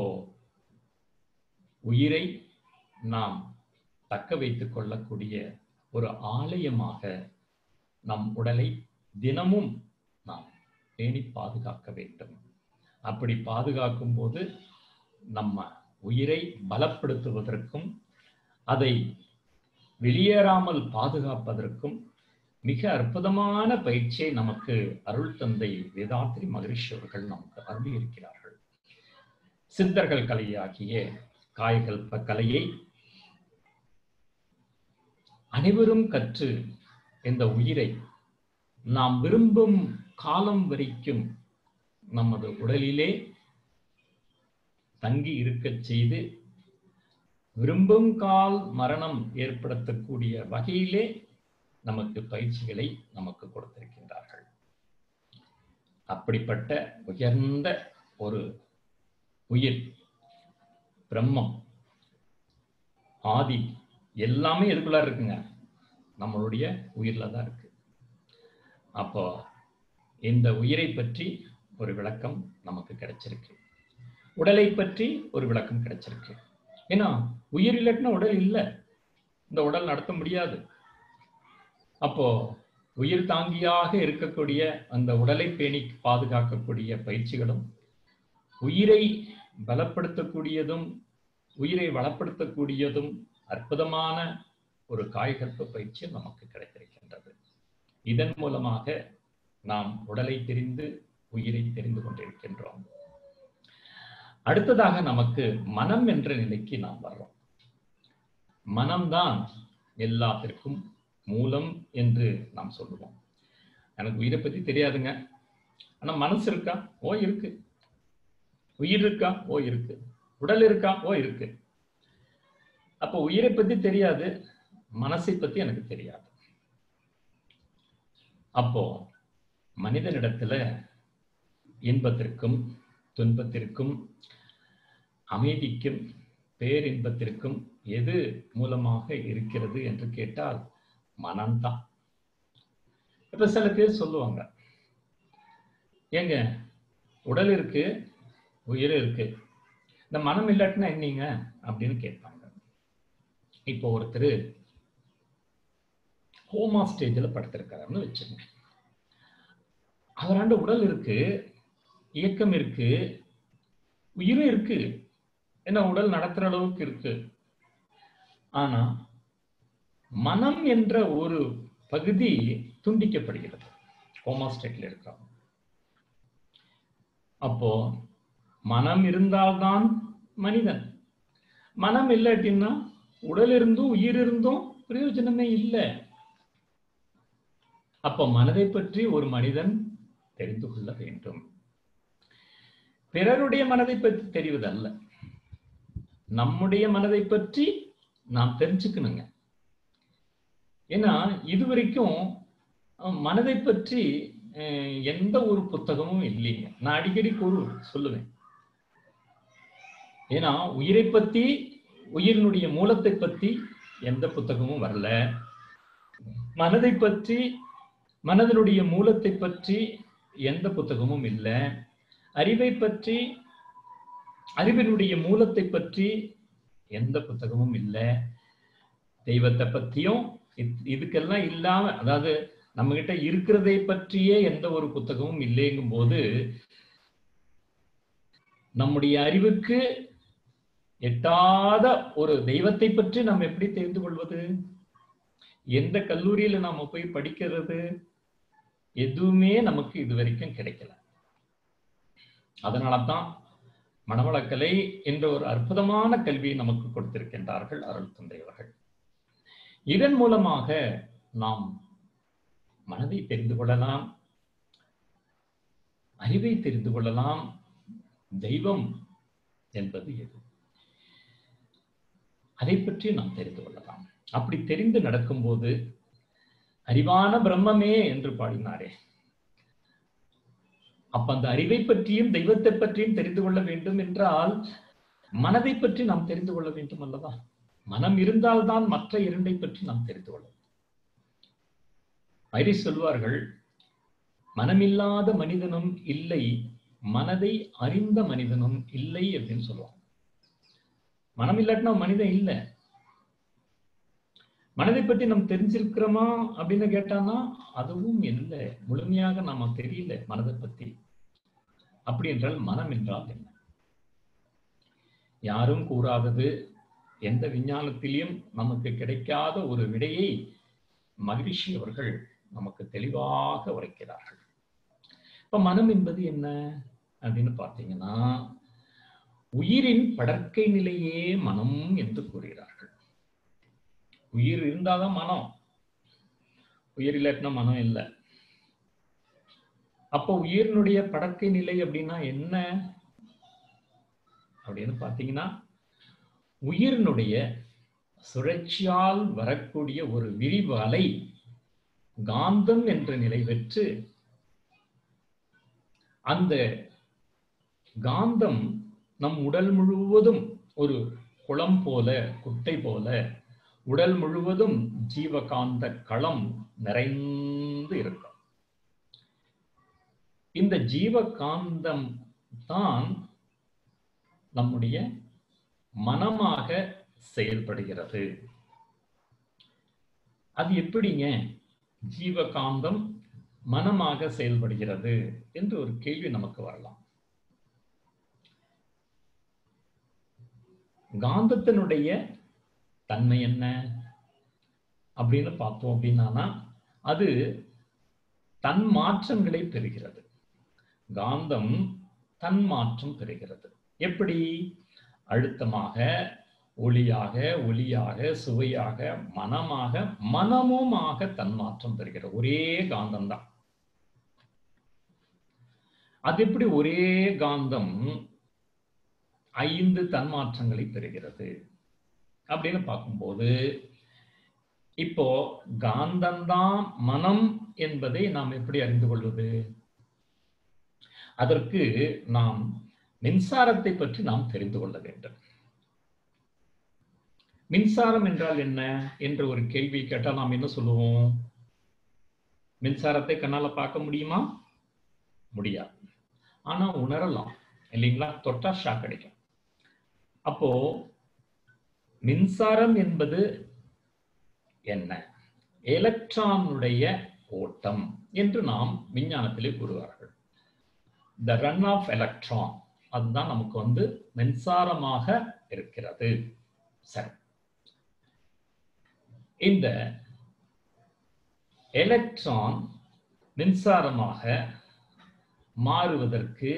உயிரை நாம் தக்க வைத்துக் கொள்ளக்கூடிய ஒரு ஆலயமாக நம் உடலை தினமும் நாம் பேணி பாதுகாக்க வேண்டும். அப்படி பாதுகாக்கும் போது நம்ம உயிரை பலப்படுத்துவதற்கும் அதை வெளியேறாமல் பாதுகாப்பதற்கும் மிக அற்புதமான பயிற்சியை நமக்கு அருள் தந்தை வேதாத்ரி மகரிஷி அவர்கள் நமக்கு அருளி இருக்கிறார்கள். சித்தர்கள் கலையாகிய காயகல்ப கலையை அனைவரும் கற்று இந்த உயிரை நாம் விரும்பும் காலம் வரைக்கும் நமது உடலிலே தங்கி இருக்கச் செய்து விரும்பும் கால் மரணம் ஏற்படுத்தக்கூடிய வகையிலே நமக்கு பயிற்சிகளை நமக்கு கொடுத்திருக்கின்றார்கள். அப்படிப்பட்ட உயர்ந்த ஒரு உயிர் பிரம்மம் ஆதி எல்லாமே எதுக்குள்ள இருக்குங்க? நம்மளுடைய உயிர்ல தான் இருக்கு. அப்போ இந்த உயிரை பற்றி ஒரு விளக்கம் நமக்கு கிடைச்சிருக்கு. உடலை பற்றி ஒரு விளக்கம் கிடைச்சிருக்கு. ஏன்னா உயிர் இல்லைன்னா உடல் இல்லை, இந்த உடல் நடத்த முடியாது. அப்போ உயிர் தாங்கியாக இருக்கக்கூடிய அந்த உடலை பேணி பாதுகாக்கக்கூடிய பயிற்சிகளும் உயிரை பலப்படுத்தக்கூடியதும் உயிரை வளப்படுத்தக்கூடியதும் அற்புதமான ஒரு காயகல்ப பயிற்சி நமக்கு கிடைத்திருக்கின்றது. இதன் மூலமாக நாம் உடலை தெரிந்து உயிரை தெரிந்து கொண்டிருக்கின்றோம். அடுத்ததாக நமக்கு மனம் என்ற நிலைக்கு நாம் வர்றோம். மனம்தான் எல்லாத்திற்கும் மூலம் என்று நாம் சொல்லுவோம். எனக்கு உயிரை பத்தி தெரியாதுங்க, ஆனா மனசு இருக்கா? ஓ இருக்கு. உயிர் இருக்கா? ஓ இருக்கு. உடல் இருக்கா? ஓ இருக்கு. அப்போ உயிரை பத்தி தெரியாது, மனசை பத்தி எனக்கு தெரியாது. அப்போ மனிதனிடத்துல இன்பத்திற்கும் துன்பத்திற்கும் அமைதிக்கும் பேரின்பத்திற்கும் எது மூலமாக இருக்கிறது என்று கேட்டால் மனம்தான். இப்ப சில பேர் சொல்லுவாங்க, ஏங்க உடல் இருக்கு உயிர் இருக்கு, இந்த மனம் இல்லாட்டினா என்னங்க அப்படின்னு கேட்பாங்க. இப்போ ஒருத்தர் கோமா ஸ்டேஜில் படுத்திருக்காருன்னு வச்சுங்க. அவராண்ட உடல் இருக்கு, இயக்கம் இருக்கு, உயிரும் இருக்கு, ஏன்னா உடல் நடத்துற அளவுக்கு இருக்கு. ஆனா மனம் என்ற ஒரு பகுதி துண்டிக்கப்படுகிறது கோமா ஸ்டேட்ல இருக்காங்க. அப்போ மனம் இருந்தால்தான் மனிதன். மனம் இல்லாட்டின்னா உடல் இருந்தும் உயிர் இருந்தும் பிரயோஜனமே இல்லை. அப்ப மனதை பற்றி ஒரு மனிதன் தெரிந்து கொள்ள வேண்டும். பிறருடைய மனதை பற்றி தெரிவதல்ல, நம்முடைய மனதை பற்றி நாம் தெரிஞ்சுக்கணுங்க. ஏன்னா இதுவரைக்கும் மனதை பற்றி எந்த ஒரு புத்தகமும் இல்லைங்க. நான் அடிக்கடி கூறு சொல்லுவேன். ஏன்னா உயிரை பத்தி உயிரினுடைய மூலத்தை பத்தி எந்த புத்தகமும் வரல. மனதை பற்றி மனதனுடைய மூலத்தை பற்றி எந்த புத்தகமும் இல்லை. அறிவை பற்றி அறிவினுடைய மூலத்தை பற்றி எந்த புத்தகமும் இல்லை. தெய்வத்தை பற்றியும் இதுக்கெல்லாம் இல்லாம, அதாவது நம்ம கிட்ட இருக்கிறதை பற்றியே எந்த ஒரு புத்தகமும் இல்லைங்கும் போது நம்முடைய அறிவுக்கு எட்டாத ஒரு தெய்வத்தை பற்றி நாம் எப்படி தெரிந்து கொள்வது? எந்த கல்லூரியில நாம போய் படிக்கிறது? எதுவுமே நமக்கு இதுவரைக்கும் கிடைக்கல. அதனாலதான் மனவளக்கலை என்ற ஒரு அற்புதமான கல்வியை நமக்கு கொடுத்திருக்கின்றார்கள் அருள் தந்தை அவர்கள். இதன் மூலமாக நாம் மனதை தெரிந்து கொள்ளலாம், அறிவை தெரிந்து கொள்ளலாம். தெய்வம் என்பது எது, அதை பற்றி நாம் தெரிந்து கொள்ளலாம். அப்படி தெரிந்து நடக்கும்போது அறிவான பிரம்மமே என்று பாடினாரே, அப்ப அந்த அறிவை பற்றியும் தெய்வத்தை பற்றியும் தெரிந்து கொள்ள வேண்டும் என்றால் மனதை பற்றி நாம் தெரிந்து கொள்ள வேண்டும் அல்லவா? மனம் இருந்தால்தான் மற்ற இரண்டை பற்றி நாம் தெரிந்து கொள்ள. மகரிஷி சொல்வார்கள், மனமில்லாத மனிதனும் இல்லை, மனதை அறிந்த மனிதனும் இல்லை அப்படின்னு சொல்லுவாங்க. மனம் இல்லாட்டினா மனிதன் இல்லை. மனதை பற்றி நம்ம தெரிஞ்சிருக்கிறோமா அப்படின்னு கேட்டானா அதுவும் இல்லை, முழுமையாக நாம தெரியல மனதை பத்தி. அப்படி என்றால் மனம் என்றால் என்ன? யாரும் கூறாதது, எந்த விஞ்ஞானத்திலையும் நமக்கு கிடைக்காத ஒரு விடையை மகரிஷி அவர்கள் நமக்கு தெளிவாக உரைக்கிறார்கள். இப்ப மனம் என்பது என்ன அப்படின்னு பார்த்தீங்கன்னா, உயிரின் படற்கை நிலையே மனம் என்று கூறுகிறார்கள். உயிர் இருந்தாதான் மனம், உயிர் இல்லாட்டினா மனம் இல்லை. அப்போ உயிரினுடைய படற்கை நிலை அப்படின்னா என்ன அப்படின்னு பார்த்தீங்கன்னா, உயிரினுடைய சுழற்சியால் வரக்கூடிய ஒரு விரிவு அலை காந்தம் என்ற நிலை பெற்று, அந்த காந்தம் நம் உடல் முழுவதும் ஒரு குளம் போல, குட்டை போல உடல் முழுவதும் ஜீவகாந்த களம் நிறைந்து இருக்கும். இந்த ஜீவகாந்தம் தான் நம்முடைய மனமாக செயல்படுகிறது. அது எப்படிங்க ஜீவகாந்தம் மனமாக செயல்படுகிறது என்று ஒரு கேள்வி நமக்கு வரலாம். காந்தத்தினுடைய தன்மை என்ன அப்படின்னு பார்த்தோம் அப்படின்னா, அது தன் மாற்றங்களை பெறுகிறது. காந்தம் தன் மாற்றம் பெறுகிறது. எப்படி? அழுத்தமாக, ஒளியாக, ஒலியாக, சுவையாக, மனமாக, மனமுமாக தன்மாற்றம் பெறுகிறது. ஒரே காந்தம் தான். அது எப்படி ஒரே காந்தம் ஐந்து தன்மாற்றங்களை பெறுகிறது அப்படின்னு பார்க்கும்போது, இப்போ காந்தம்தான் மனம் என்பதை நாம் எப்படி அறிந்து கொள்வது? அதற்கு நாம் மின்சாரத்தை பற்றி நாம் தெரிந்து கொள்ள வேண்டும். மின்சாரம் என்றால் என்ன என்ற ஒரு கேள்வி கேட்டால் நாம் என்ன சொல்லுவோம்? மின்சாரத்தை கண்ணால பார்க்க முடியுமா? முடியாது. ஆனா உணரலாம் இல்லைங்களா? தொட்டா ஷாக் அடிக்கும். அப்போ மின்சாரம் என்பது என்ன? எலக்ட்ரானுடைய ஓட்டம் என்று நாம் விஞ்ஞானத்திலே கூறுவார்கள். த ரன் ஆஃப் எலக்ட்ரான், அதுதான் நமக்கு வந்து மின்சாரமாக இருக்கிறது. சரி, இந்த எலக்ட்ரான் மின்சாரமாக மாறுவதற்கு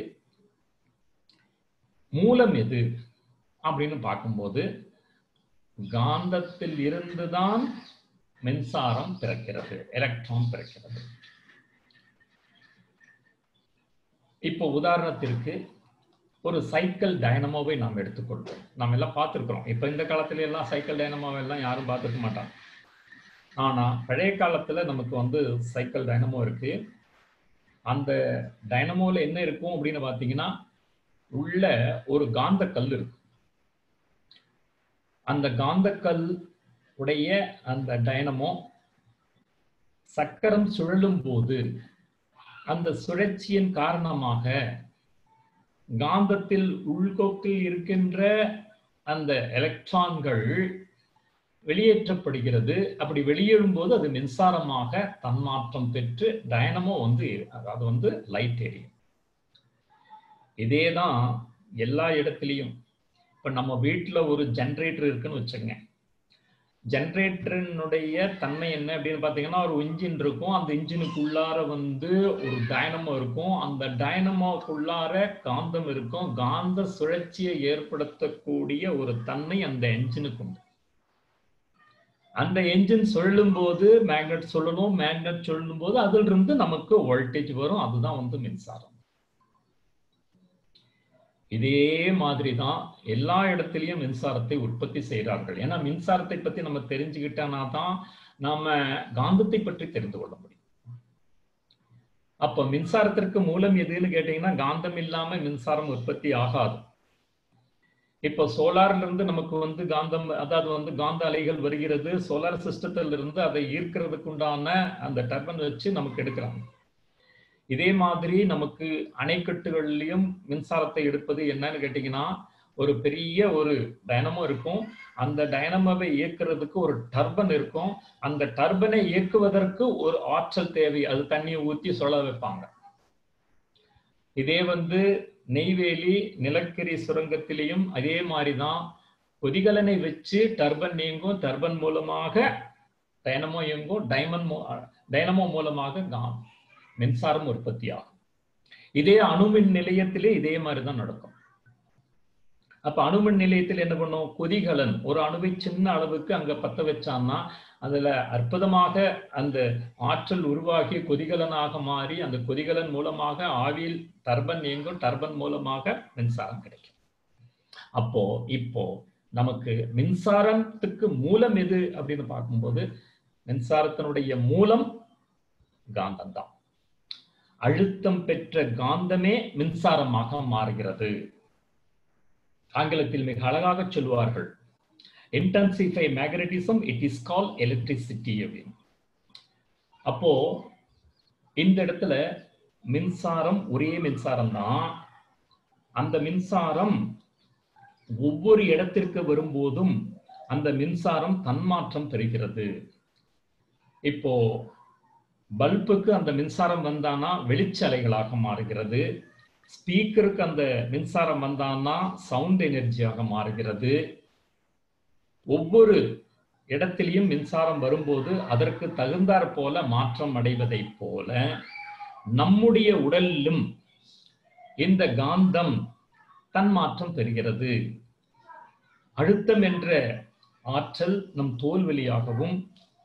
மூலம் எது அப்படின்னு பார்க்கும்போது, காந்தத்தில் இருந்துதான் மின்சாரம் பிறக்கிறது, எலக்ட்ரான் பிறக்கிறது. இப்போ உதாரணத்திற்கு ஒரு சைக்கிள் டைனமோவை நாம் எடுத்துக்கொள்வோம். நாம் எல்லாம் பார்த்துருக்கிறோம். இப்போ இந்த காலத்துல எல்லாம் சைக்கிள் டைனமோவை எல்லாம் யாரும் பார்த்துக்க மாட்டாங்க. ஆனா பழைய காலத்துல நமக்கு வந்து சைக்கிள் டைனமோ இருக்கு. அந்த டைனமோல என்ன இருக்கும் அப்படின்னு பார்த்தீங்கன்னா, உள்ள ஒரு காந்த கல் இருக்கு. அந்த காந்தக்கல் உடைய அந்த டைனமோ சக்கரம் சுழலும் போது அந்த சுழற்சியின் காரணமாக காந்தத்தில் உள்கோக்கில் இருக்கின்ற அந்த எலக்ட்ரான்கள் வெளியேற்றப்படுகிறது. அப்படி வெளியேறும் போது அது மின்சாரமாக தன்மாற்றம் பெற்று டைனமோ வந்து அது வந்து லைட் எரியும். இதேதான் எல்லா இடத்துலையும். இப்ப நம்ம வீட்டுல ஒரு ஜெனரேட்டர் இருக்குன்னு வச்சுங்க. ஜெனரேட்டரினுடைய தன்மை என்ன அப்படின்னு பார்த்தீங்கன்னா, ஒரு இன்ஜின் இருக்கும். அந்த இன்ஜினுக்குள்ளார வந்து ஒரு டைனமோ இருக்கும். அந்த டைனமோக்குள்ளார காந்தம் இருக்கும். காந்த சுழற்சியை ஏற்படுத்தக்கூடிய ஒரு தன்மை அந்த என்ஜினுக்கு உண்டு. அந்த என்ஜின் சொல்லும் போது மேக்னெட் சொல்லணும், மேக்னெட் சொல்லும் போது அதில் இருந்து நமக்கு வோல்டேஜ் வரும். அதுதான் வந்து மின்சாரம். இதே மாதிரிதான் எல்லா இடத்திலையும் மின்சாரத்தை உற்பத்தி செய்கிறார்கள். ஏன்னா மின்சாரத்தை பத்தி நம்ம தெரிஞ்சுக்கிட்டோம்னா தான் நாம காந்தத்தை பற்றி தெரிந்து கொள்ள முடியும். அப்ப மின்சாரத்திற்கு மூலம் எதுன்னு கேட்டீங்கன்னா, காந்தம் இல்லாம மின்சாரம் உற்பத்தி ஆகாது. இப்போ சோலார்ல இருந்து நமக்கு வந்து காந்தம், அதாவது வந்து காந்த அலைகள் வருகிறது. சோலார் சிஸ்டத்துல இருந்து அதை ஈர்க்கிறதுக்கு உண்டான அந்த டர்பன் வச்சு நமக்கு எடுக்கிறாங்க. இதே மாதிரி நமக்கு அணைக்கட்டுகள்லயும் மின்சாரத்தை எடுப்பது என்னன்னு கேட்டீங்கன்னா, ஒரு பெரிய ஒரு டைனமோ இருக்கும். அந்த டைனமோவை இயக்குறதுக்கு ஒரு டர்பன் இருக்கும். அந்த டர்பனை இயக்குவதற்கு ஒரு ஆற்றல் தேவை. அது தண்ணியை ஊத்தி சுழல வைப்பாங்க. இதே வந்து நெய்வேலி நிலக்கரி சுரங்கத்திலையும் அதே மாதிரிதான். கொதிகலனை வச்சு டர்பன் இயங்கும். டர்பன் மூலமாக டைனமோ இயங்கும். டைமன் டைனமோ மூலமாக மின்சாரம் உற்பத்தி ஆகும். இதே அணுமின் நிலையத்திலே இதே மாதிரிதான் நடக்கும். அப்ப அணுமின் நிலையத்தில் என்ன பண்ணும்? கொதிகலன் ஒரு அணுவை சின்ன அளவுக்கு அங்க பத்த வச்சான்னா அதுல அற்புதமாக அந்த ஆற்றல் உருவாகி கொதிகலனாக மாறி அந்த கொதிகலன் மூலமாக ஆவியில் டர்பன் இயங்கும். டர்பன் மூலமாக மின்சாரம் கிடைக்கும். அப்போ இப்போ நமக்கு மின்சாரத்துக்கு மூலம் எது அப்படின்னு பார்க்கும்போது மின்சாரத்தினுடைய மூலம் காந்தம் தான். அழுத்தம் பெற்ற காந்தமே மின்சாரமாக மாறுகிறது. ஆங்கிலத்தில் மிக அழகாக சொல்வார்கள், intensify magnetism, it is called electricity. அப்போ இந்த இடத்துல மின்சாரம் ஒரே மின்சாரம் தான். அந்த மின்சாரம் ஒவ்வொரு இடத்திற்கு வரும்போதும் அந்த மின்சாரம் தன்மாற்றம் பெறுகிறது. இப்போ பல்புக்கு அந்த மின்சாரம் வந்தானா வெளிச்ச அலைகளாக மாறுகிறது. ஸ்பீக்கருக்கு அந்த மின்சாரம் வந்தான்னா சவுண்ட் எனர்ஜியாக மாறுகிறது. ஒவ்வொரு இடத்திலையும் மின்சாரம் வரும்போது அதற்கு தகுந்தாற் போல மாற்றம் அடைவதை போல நம்முடைய உடலிலும் இந்த காந்தம் தன்மாற்றம் பெறுகிறது. அழுத்தம் என்ற ஆற்றல் நம் தோல் வழியாகவும்,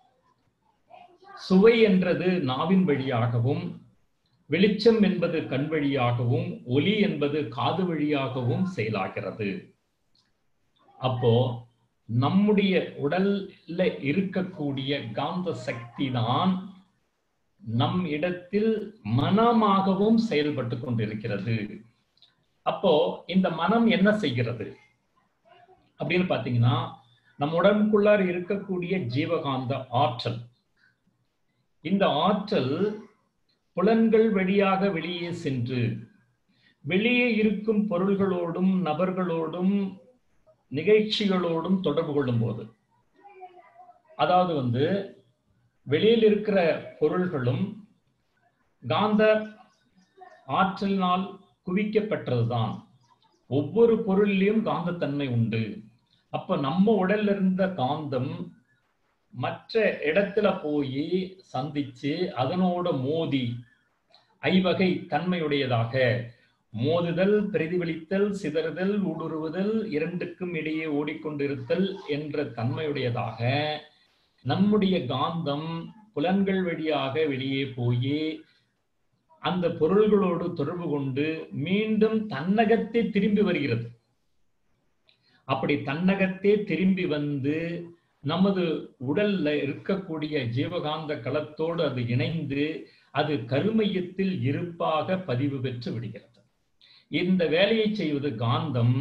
சுவை என்றது நாவின் வழியாகவும், வெளிச்சம் என்பது கண் வழியாகவும், ஒலி என்பது காது வழியாகவும் செயலாகிறது. அப்போ நம்முடைய உடல்ல இருக்கக்கூடிய காந்த சக்தி தான் நம் இடத்தில் மனமாகவும் செயல்பட்டு கொண்டிருக்கிறது. அப்போ இந்த மனம் என்ன செய்கிறது அப்படின்னு பாத்தீங்கன்னா, நம் உடம்புக்குள்ளார இருக்கக்கூடிய ஜீவகாந்த ஆற்றல், இந்த ஆற்றல் புலன்கள் வழியாக வெளியே சென்று வெளியே இருக்கும் பொருள்களோடும் நபர்களோடும் நிகழ்ச்சிகளோடும் தொடர்பு கொள்ளும் போது, அதாவது வந்து வெளியில் இருக்கிற பொருள்களும் காந்த ஆற்றலினால் குவிக்கப்பட்டதுதான். ஒவ்வொரு பொருளிலும் காந்தத்தன்மை உண்டு. அப்ப நம்ம உடல்ல இருந்த காந்தம் மற்ற இடத்துல போய் சந்திச்சு அதனோட மோதி ஐவகை தன்மையுடையதாக, மோதுதல், பிரதிபலித்தல், சிதறுதல், ஊடுருவுதல், இரண்டுக்கும் இடையே ஓடிக்கொண்டிருத்தல் என்ற தன்மையுடையதாக நம்முடைய காந்தம் புலன்கள் வழியாக வெளியே போய் அந்த பொருள்களோடு தொடர்பு கொண்டு மீண்டும் தன்னகத்தே திரும்பி வருகிறது. அப்படி தன்னகத்தே திரும்பி வந்து நமது உடல்ல இருக்கக்கூடிய ஜீவகாந்த களத்தோடு அது இணைந்து அது கருமையத்தில் இருப்பாக பதிவு பெற்று விடுகிறது. இந்த வேலையை செய்வது காந்தம்.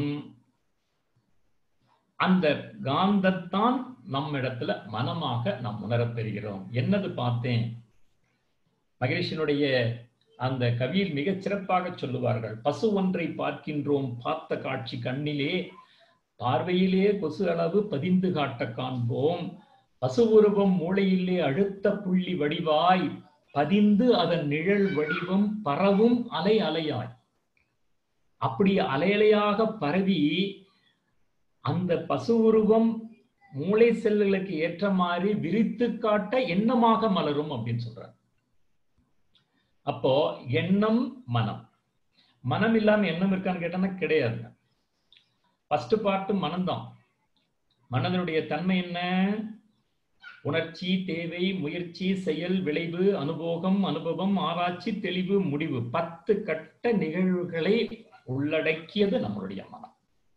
அந்த காந்தத்தான் நம்ம இடத்துல மனமாக நாம் உணரப் பெறுகிறோம். என்னது பார்த்தேன், மகரிஷியினுடைய அந்த கவியில் மிகச் சிறப்பாக சொல்லுவார்கள், பசு ஒன்றை பார்க்கின்றோம் பார்த்த காட்சி கண்ணிலே, பார்வையிலே கொசு அளவு பதிந்து காட்ட காண்போம், பசு உருவம் மூளையிலே அழுத்த புள்ளி வடிவாய் பதிந்து அதன் நிழல் வடிவம் பரவும் அலை அலையாய். அப்படி அலையலையாக பரவி அந்த பசு உருவம் மூளை செல்லுகளுக்கு ஏற்ற மாதிரி விரித்து காட்ட எண்ணமாக மலரும் அப்படின்னு சொல்றார். அப்போ எண்ணம் மனம். மனம் இல்லாம எண்ணம் இருக்கான்னு கேட்டா கிடையாது. ஃபர்ஸ்ட் பார்ட் மனம்தான். மனதனுடைய தன்மை என்ன? உணர்ச்சி, தேவை, முயற்சி, செயல், விளைவு, அனுபோகம், அனுபவம், ஆராய்ச்சி, தெளிவு, முடிவு, பத்து கட்ட நிகழ்வுகளை உள்ளடக்கியது நம்மளுடைய மனம்.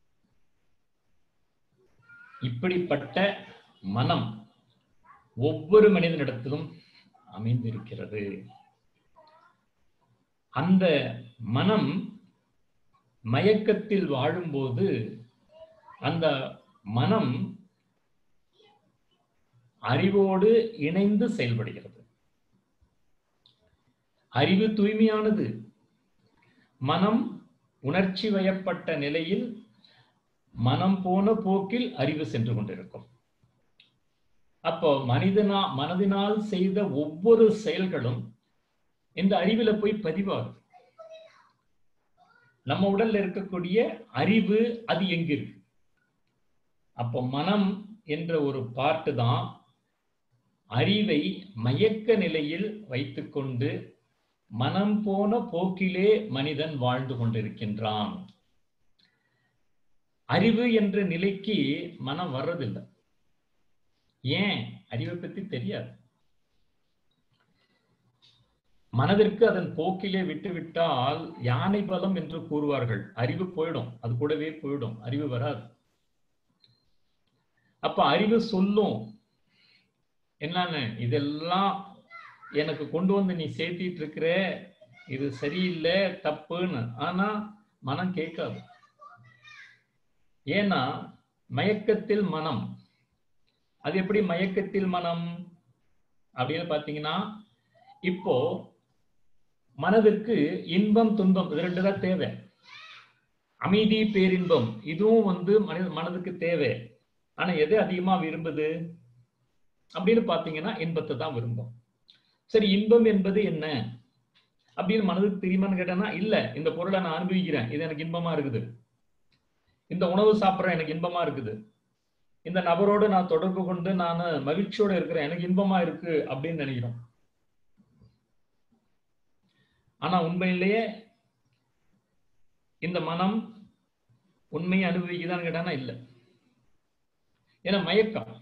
இப்படிப்பட்ட மனம் ஒவ்வொரு மனிதனிடத்திலும் அமைந்திருக்கிறது. அந்த மனம் மயக்கத்தில் வாழும்போது அந்த மனம் அறிவோடு இணைந்து செயல்படுகிறது. அறிவு தூய்மையானது. மனம் உணர்ச்சி வயப்பட்ட நிலையில் மனம் போன போக்கில் அறிவு சென்று கொண்டிருக்கும். அப்போ மனிதனா மனதினால் செய்த ஒவ்வொரு செயல்களும் இந்த அறிவுல போய் பதிவாகும். நம்ம உடல்ல இருக்கக்கூடிய அறிவு அது எங்க இருக்கு? அப்போ மனம் என்ற ஒரு பார்ட்டு தான் அறிவை மயக்க நிலையில் வைத்துக்கொண்டு மனம் போன போக்கிலே மனிதன் வாழ்ந்து கொண்டிருக்கின்றான். அறிவு என்ற நிலைக்கு மனம் வர்றதில்லை. ஏன்? அறிவை பத்தி தெரியாது. மனதிற்கு அதன் போக்கிலே விட்டுவிட்டால் யானை பலம் என்று கூறுவார்கள். அறிவு போயிடும், அது கூடவே போயிடும், அறிவு வராது. அப்ப அறிவு சொல்லும் என்னன்னு, இதெல்லாம் எனக்கு கொண்டு வந்து நீ சேர்த்திட்டு இருக்கிற, இது சரியில்லை, தப்புன்னு. ஆனா மனம் கேட்காது. ஏன்னா மயக்கத்தில் மனம். அது எப்படி மயக்கத்தில் மனம் அப்படின்னு பாத்தீங்கன்னா, இப்போ மனதிற்கு இன்பம் துன்பம் இது ரெண்டு தான் தேவை. அமைதி பேரின்பம் இதுவும் வந்து மனித மனதுக்கு தேவை. ஆனா எது அதிகமா விரும்புது அப்படின்னு பாத்தீங்கன்னா இன்பத்தை தான் விரும்பும். சரி, இன்பம் என்பது என்ன அப்படின்னு மனதுக்கு தெரியுமான்னு கேட்டேன்னா இல்ல. இந்த பொருளை நான் அனுபவிக்கிறேன், இது எனக்கு இன்பமா இருக்குது. இந்த உணவு சாப்பிட்றேன், எனக்கு இன்பமா இருக்குது. இந்த நபரோடு நான் தொடர்பு கொண்டு நான் மகிழ்ச்சியோட இருக்கிறேன், எனக்கு இன்பமா இருக்கு அப்படின்னு நினைக்கிறோம். ஆனா உண்மையிலேயே இந்த மனம் உண்மையை அனுபவிக்குதான்னு கேட்டானா இல்லை. ஏன்னா மயக்கம்.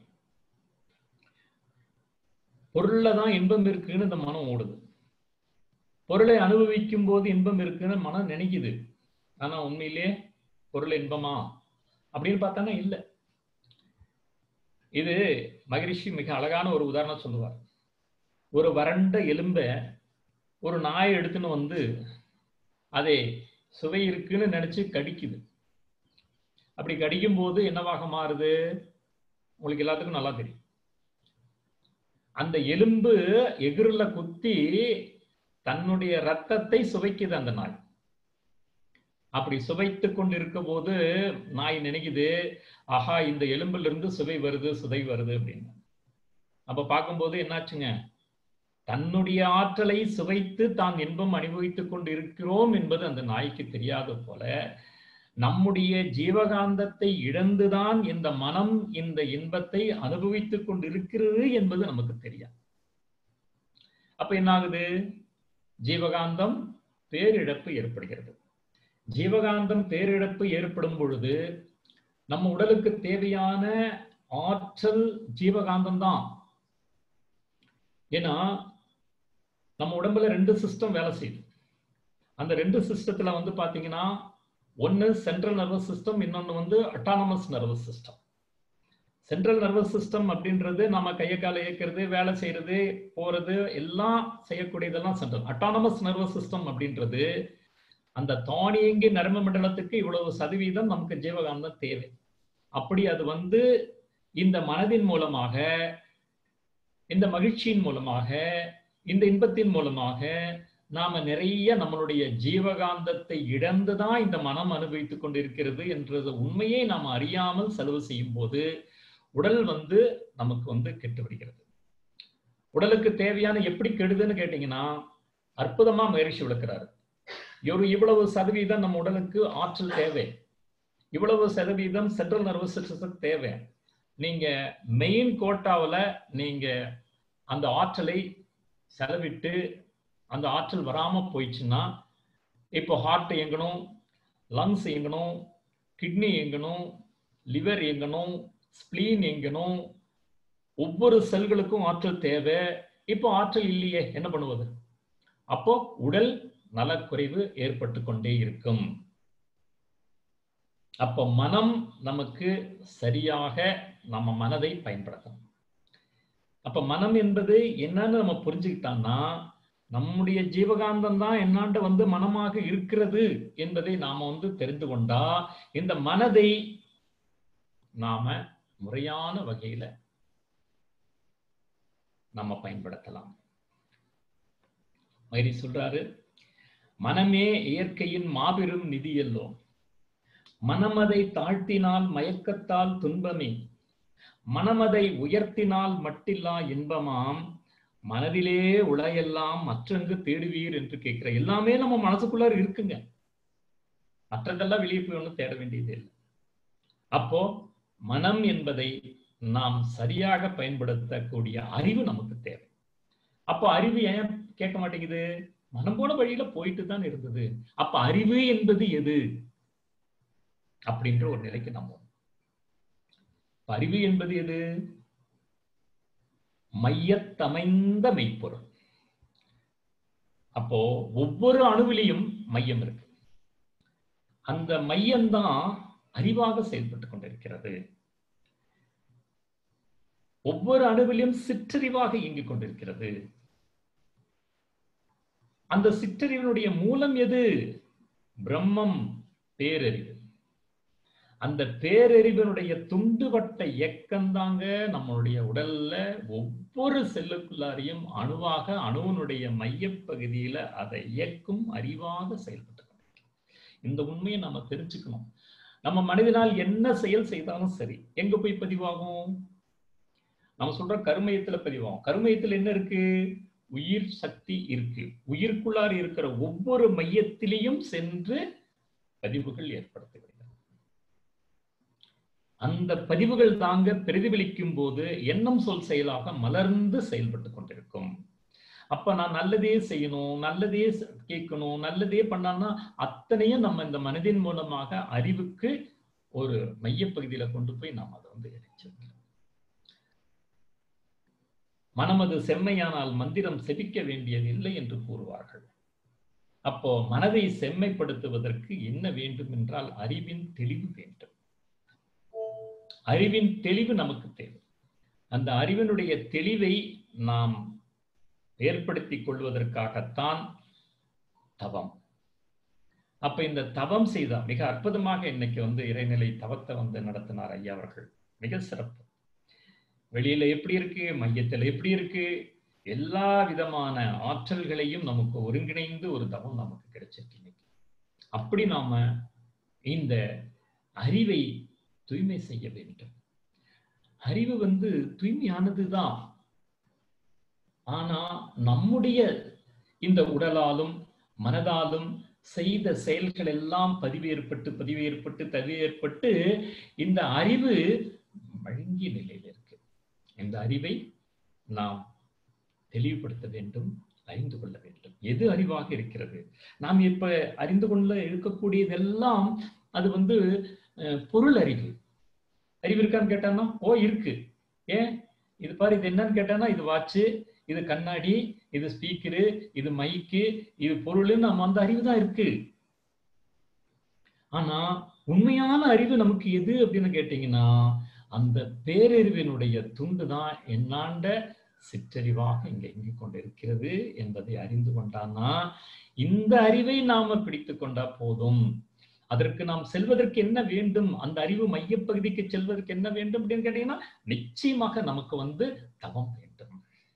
பொருள்ல தான் இன்பம் இருக்குன்னு இந்த மனம் ஓடுது. பொருளை அனுபவிக்கும் போது இன்பம் இருக்குன்னு மனம் நினைக்குது. ஆனா உண்மையிலேயே பொருள் இன்பமா அப்படின்னு பார்த்தானா இல்லை. இது மகரிஷி மிக அழகான ஒரு உதாரணம் சொல்லுவார். ஒரு வறண்ட எலும்பை ஒரு நாயை எடுத்துன்னு வந்து அதை சுவை இருக்குன்னு நினைச்சு கடிக்குது. அப்படி கடிக்கும் போது என்னவாக மாறுது உங்களுக்கு எல்லாத்துக்கும் நல்லா தெரியும். அந்த எலும்பு எகிரில குத்தி தன்னுடைய ரத்தத்தை சுவைக்குது அந்த நாய். அப்படி சுவைத்து கொண்டு இருக்க போது நாய் நினைக்குது, ஆஹா இந்த எலும்புல இருந்து சுவை வருது சுவை வருது அப்படின்னு. அப்ப பார்க்கும்போது என்னாச்சுங்க, தன்னுடைய ஆற்றலை சுவைத்து தான் இன்பம் அனுபவித்துக் கொண்டு இருக்கிறோம் என்பது அந்த நாய்க்கு தெரியாத போல நம்முடைய ஜீவகாந்தத்தை இழந்துதான் இந்த மனம் இந்த இன்பத்தை அனுபவித்துக் கொண்டு இருக்கிறது என்பது நமக்கு தெரியாது. அப்ப என்ன ஆகுது? ஜீவகாந்தம் பேரிழப்பு ஏற்படுகிறது. ஜீவகாந்தம் பேரிழப்பு ஏற்படும் பொழுது நம்ம உடலுக்கு தேவையான ஆற்றல் ஜீவகாந்தம் தான். ஏன்னா நம்ம உடம்புல ரெண்டு சிஸ்டம் வேலை செய்யுது. அந்த ரெண்டு சிஸ்டத்துல வந்து பாத்தீங்கன்னா ஒன்னு சென்ட்ரல் நர்வஸ் சிஸ்டம், இன்னொன்னு வந்து autonomous nervous system. Central nervous system அப்படின்றது நம்ம கையை காலை இயக்கிறது, வேலை செய்யறது, போறது எல்லாம் செய்யக்கூடியதெல்லாம் சென்ட்ரல். அட்டானமஸ் நர்வஸ் சிஸ்டம் அப்படின்றது அந்த தானியங்கி நரம்பு மண்டலத்துக்கு இவ்வளவு சதவீதம் நமக்கு ஜீவகாந்தம் தேவை. அப்படி அது வந்து இந்த மனதின் மூலமாக, இந்த மகிழ்ச்சியின் மூலமாக, இந்த இன்பத்தின் மூலமாக நாம நிறைய நம்மளுடைய ஜீவகாந்தத்தை இழந்துதான் இந்த மனம் அனுபவித்துக் கொண்டிருக்கிறது என்றது உண்மையை நாம் அறியாமல் செலவு செய்யும் போது உடல் வந்து நமக்கு வந்து கெட்டு விடுகிறது. உடலுக்கு தேவையான எப்படி கெடுதுன்னு கேட்டீங்கன்னா அற்புதமா மகிழ்ச்சி விளக்குறாரு. ஒரு இவ்வளவு சதவீதம் நம்ம உடலுக்கு ஆற்றல் தேவை, இவ்வளவு சதவீதம் சென்ட்ரல் நர்வஸ் சிஸ்டத்துக்கு தேவை. நீங்க மெயின் கோட்டாவில் நீங்க அந்த ஆற்றலை செலவிட்டு அந்த ஆற்றல் வராம போயிடுச்சுன்னா, இப்போ ஹார்ட் இயங்கணும், லங்ஸ் இயங்கணும், கிட்னி இயங்கணும், லிவர் இயங்கணும், ஸ்பிளீன் இயங்கணும், ஒவ்வொரு செல்களுக்கும் ஆற்றல் தேவை. இப்போ ஆற்றல் இல்லையே, என்ன பண்ணுவது? அப்போ உடல் நலக்குறைவு ஏற்பட்டு கொண்டே இருக்கும். அப்போ மனம் நமக்கு சரியாக நம்ம மனதை பயன்படுத்தணும். அப்ப மனம் என்பது என்னன்னு நம்ம புரிஞ்சுக்கிட்டோம்னா, நம்முடைய ஜீவகாந்தம் தான் என்னாண்ட வந்து மனமாக இருக்கிறது என்பதை நாம வந்து தெரிந்து கொண்டா இந்த மனதை நாம முறையான வகையில நம்ம பயன்படுத்தலாம். மயிரி சொல்றாரு, மனமே இயற்கையின் மாபெரும் நிதி எல்லோம், மனமதை தாழ்த்தினால் மயக்கத்தால் துன்பமே, மனமதை உயர்த்தினால் மட்டில்லா இன்பமாம், மனதிலே உளையெல்லாம் மற்றங்கு தேடுவீர் என்று கேட்கிற. எல்லாமே நம்ம மனசுக்குள்ளார இருக்குங்க, மற்றதெல்லாம் வெளியே போய் ஒன்றும் தேட வேண்டியது இல்லை. அப்போ மனம் என்பதை நாம் சரியாக பயன்படுத்தக்கூடிய அறிவு நமக்கு தேவை. அப்போ அறிவு ஏன் கேட்க மாட்டேங்குது? மனம் போன வழியில போயிட்டு தான் இருந்தது. அப்ப அறிவு என்பது எது அப்படின்ற ஒரு நிலைக்கு நம்ம, அறிவு என்பது எது? மையத்தமைந்த மெய்ப்பொருள். அப்போ ஒவ்வொரு அணுவிலையும் மையம் இருக்கு. அந்த மையம்தான் அறிவாக செயல்பட்டுக் கொண்டிருக்கிறது. ஒவ்வொரு அணுவிலும் சிற்றறிவாக இயங்கிக் கொண்டிருக்கிறது. அந்த சிற்றறிவினுடைய மூலம் எது? பிரம்மம், பேரறிவு. அந்த பேரறிவினுடைய துண்டுவட்ட இயக்கந்தாங்க நம்மளுடைய உடல்ல ஒவ்வொரு செல்லுக்குள்ளாரையும் அணுவாக, அணுவனுடைய மையப்பகுதியில அதை இயக்கும் அறிவாக செயல்பட்டு கொண்டிருக்கிறது. இந்த உண்மையை நம்ம தெரிஞ்சுக்கணும். நம்ம மனிதனால் என்ன செயல் செய்தாலும் சரி, எங்க போய் பதிவாகும்? நம்ம சொல்ற கருமையத்துல பதிவாகும். கருமையத்துல என்ன இருக்கு? உயிர் சக்தி இருக்கு. உயிர்க்குள்ளார் இருக்கிற ஒவ்வொரு மையத்திலையும் சென்று பதிவுகள் ஏற்படுத்துகிறது. அந்த பதிவுகள் தாங்க பிரதிபலிக்கும் போது எண்ணம் சொல் செயலாக மலர்ந்து செயல்பட்டு கொண்டிருக்கும். அப்ப நான் நல்லதே செய்யணும், நல்லதே கேட்கணும், நல்லதே பண்ணான்னா அத்தனையும் நம்ம இந்த மனதின் மூலமாக அறிவுக்கு ஒரு மையப்பகுதியில கொண்டு போய் நாம் அதை வந்து இணைச்சிருக்கிறோம். மனமது செம்மையானால் மந்திரம் செபிக்க வேண்டியது இல்லை என்று கூறுவார்கள். அப்போ மனதை செம்மைப்படுத்துவதற்கு என்ன வேண்டும் என்றால் அறிவின் தெளிவு வேண்டும். அறிவின் தெளிவு நமக்கு தேவை. அந்த அறிவினுடைய தெளிவை நாம் ஏற்படுத்திக் கொள்வதற்காகத்தான் தவம். அப்ப இந்த தவம் செய்தா மிக அற்புதமாக இன்னைக்கு வந்து இறைநிலை தவத்தை வந்து நடத்தினார் ஐயா அவர்கள். மிக சிறப்பு. வெளியில எப்படி இருக்கு, மையத்துல எப்படி இருக்கு, எல்லா விதமான ஆற்றல்களையும் நமக்கு ஒருங்கிணைந்து ஒரு தவம் நமக்கு கிடைச்சிருக்கு. அப்படி நாம இந்த அறிவை தூய்மை செய்ய வேண்டும். அறிவு வந்து தூய்மையானதுதான். ஆனா நம்முடைய இந்த உடலாலும் மனதாலும் செய்த செயல்கள் எல்லாம் பதிவேற்பட்டு பதிவேற்பட்டு தவிவேற்பட்டு இந்த அறிவு மழுங்கிய நிலையில் இருக்கு. இந்த அறிவை நாம் தெளிவுபடுத்த வேண்டும், அறிந்து கொள்ள வேண்டும். எது அறிவாக இருக்கிறது? நாம் இப்ப அறிந்து கொள்ள இருக்கக்கூடியதெல்லாம் அது வந்து பொருள் அறிவு. அறிவு இருக்கான்னு கேட்டான்னா ஓ இருக்கு. ஏன் இது பாரு, இது என்னன்னு கேட்டானா இது வாட்சு, இது கண்ணாடி, இது ஸ்பீக்கரு, இது மைக்கு, இது பொருள்னு நம்ம அந்த அறிவு தான் இருக்கு. ஆனா உண்மையான அறிவு நமக்கு எது அப்படின்னு கேட்டீங்கன்னா அந்த பேரறிவினுடைய துண்டு தான் என்னாண்ட சிற்றறிவாக இங்க இயங்கிக் கொண்டிருக்கிறது என்பதை அறிந்து கொண்டான்னா இந்த அறிவை நாம பிடித்து கொண்டா போதும். அதற்கு நாம் செல்வதற்கு என்ன வேண்டும்? அந்த அறிவு மையப்பகுதிக்கு செல்வதற்கு என்ன வேண்டும் அப்படின்னு கேட்டீங்கன்னா நிச்சயமாக நமக்கு வந்து தவம் வேண்டும்.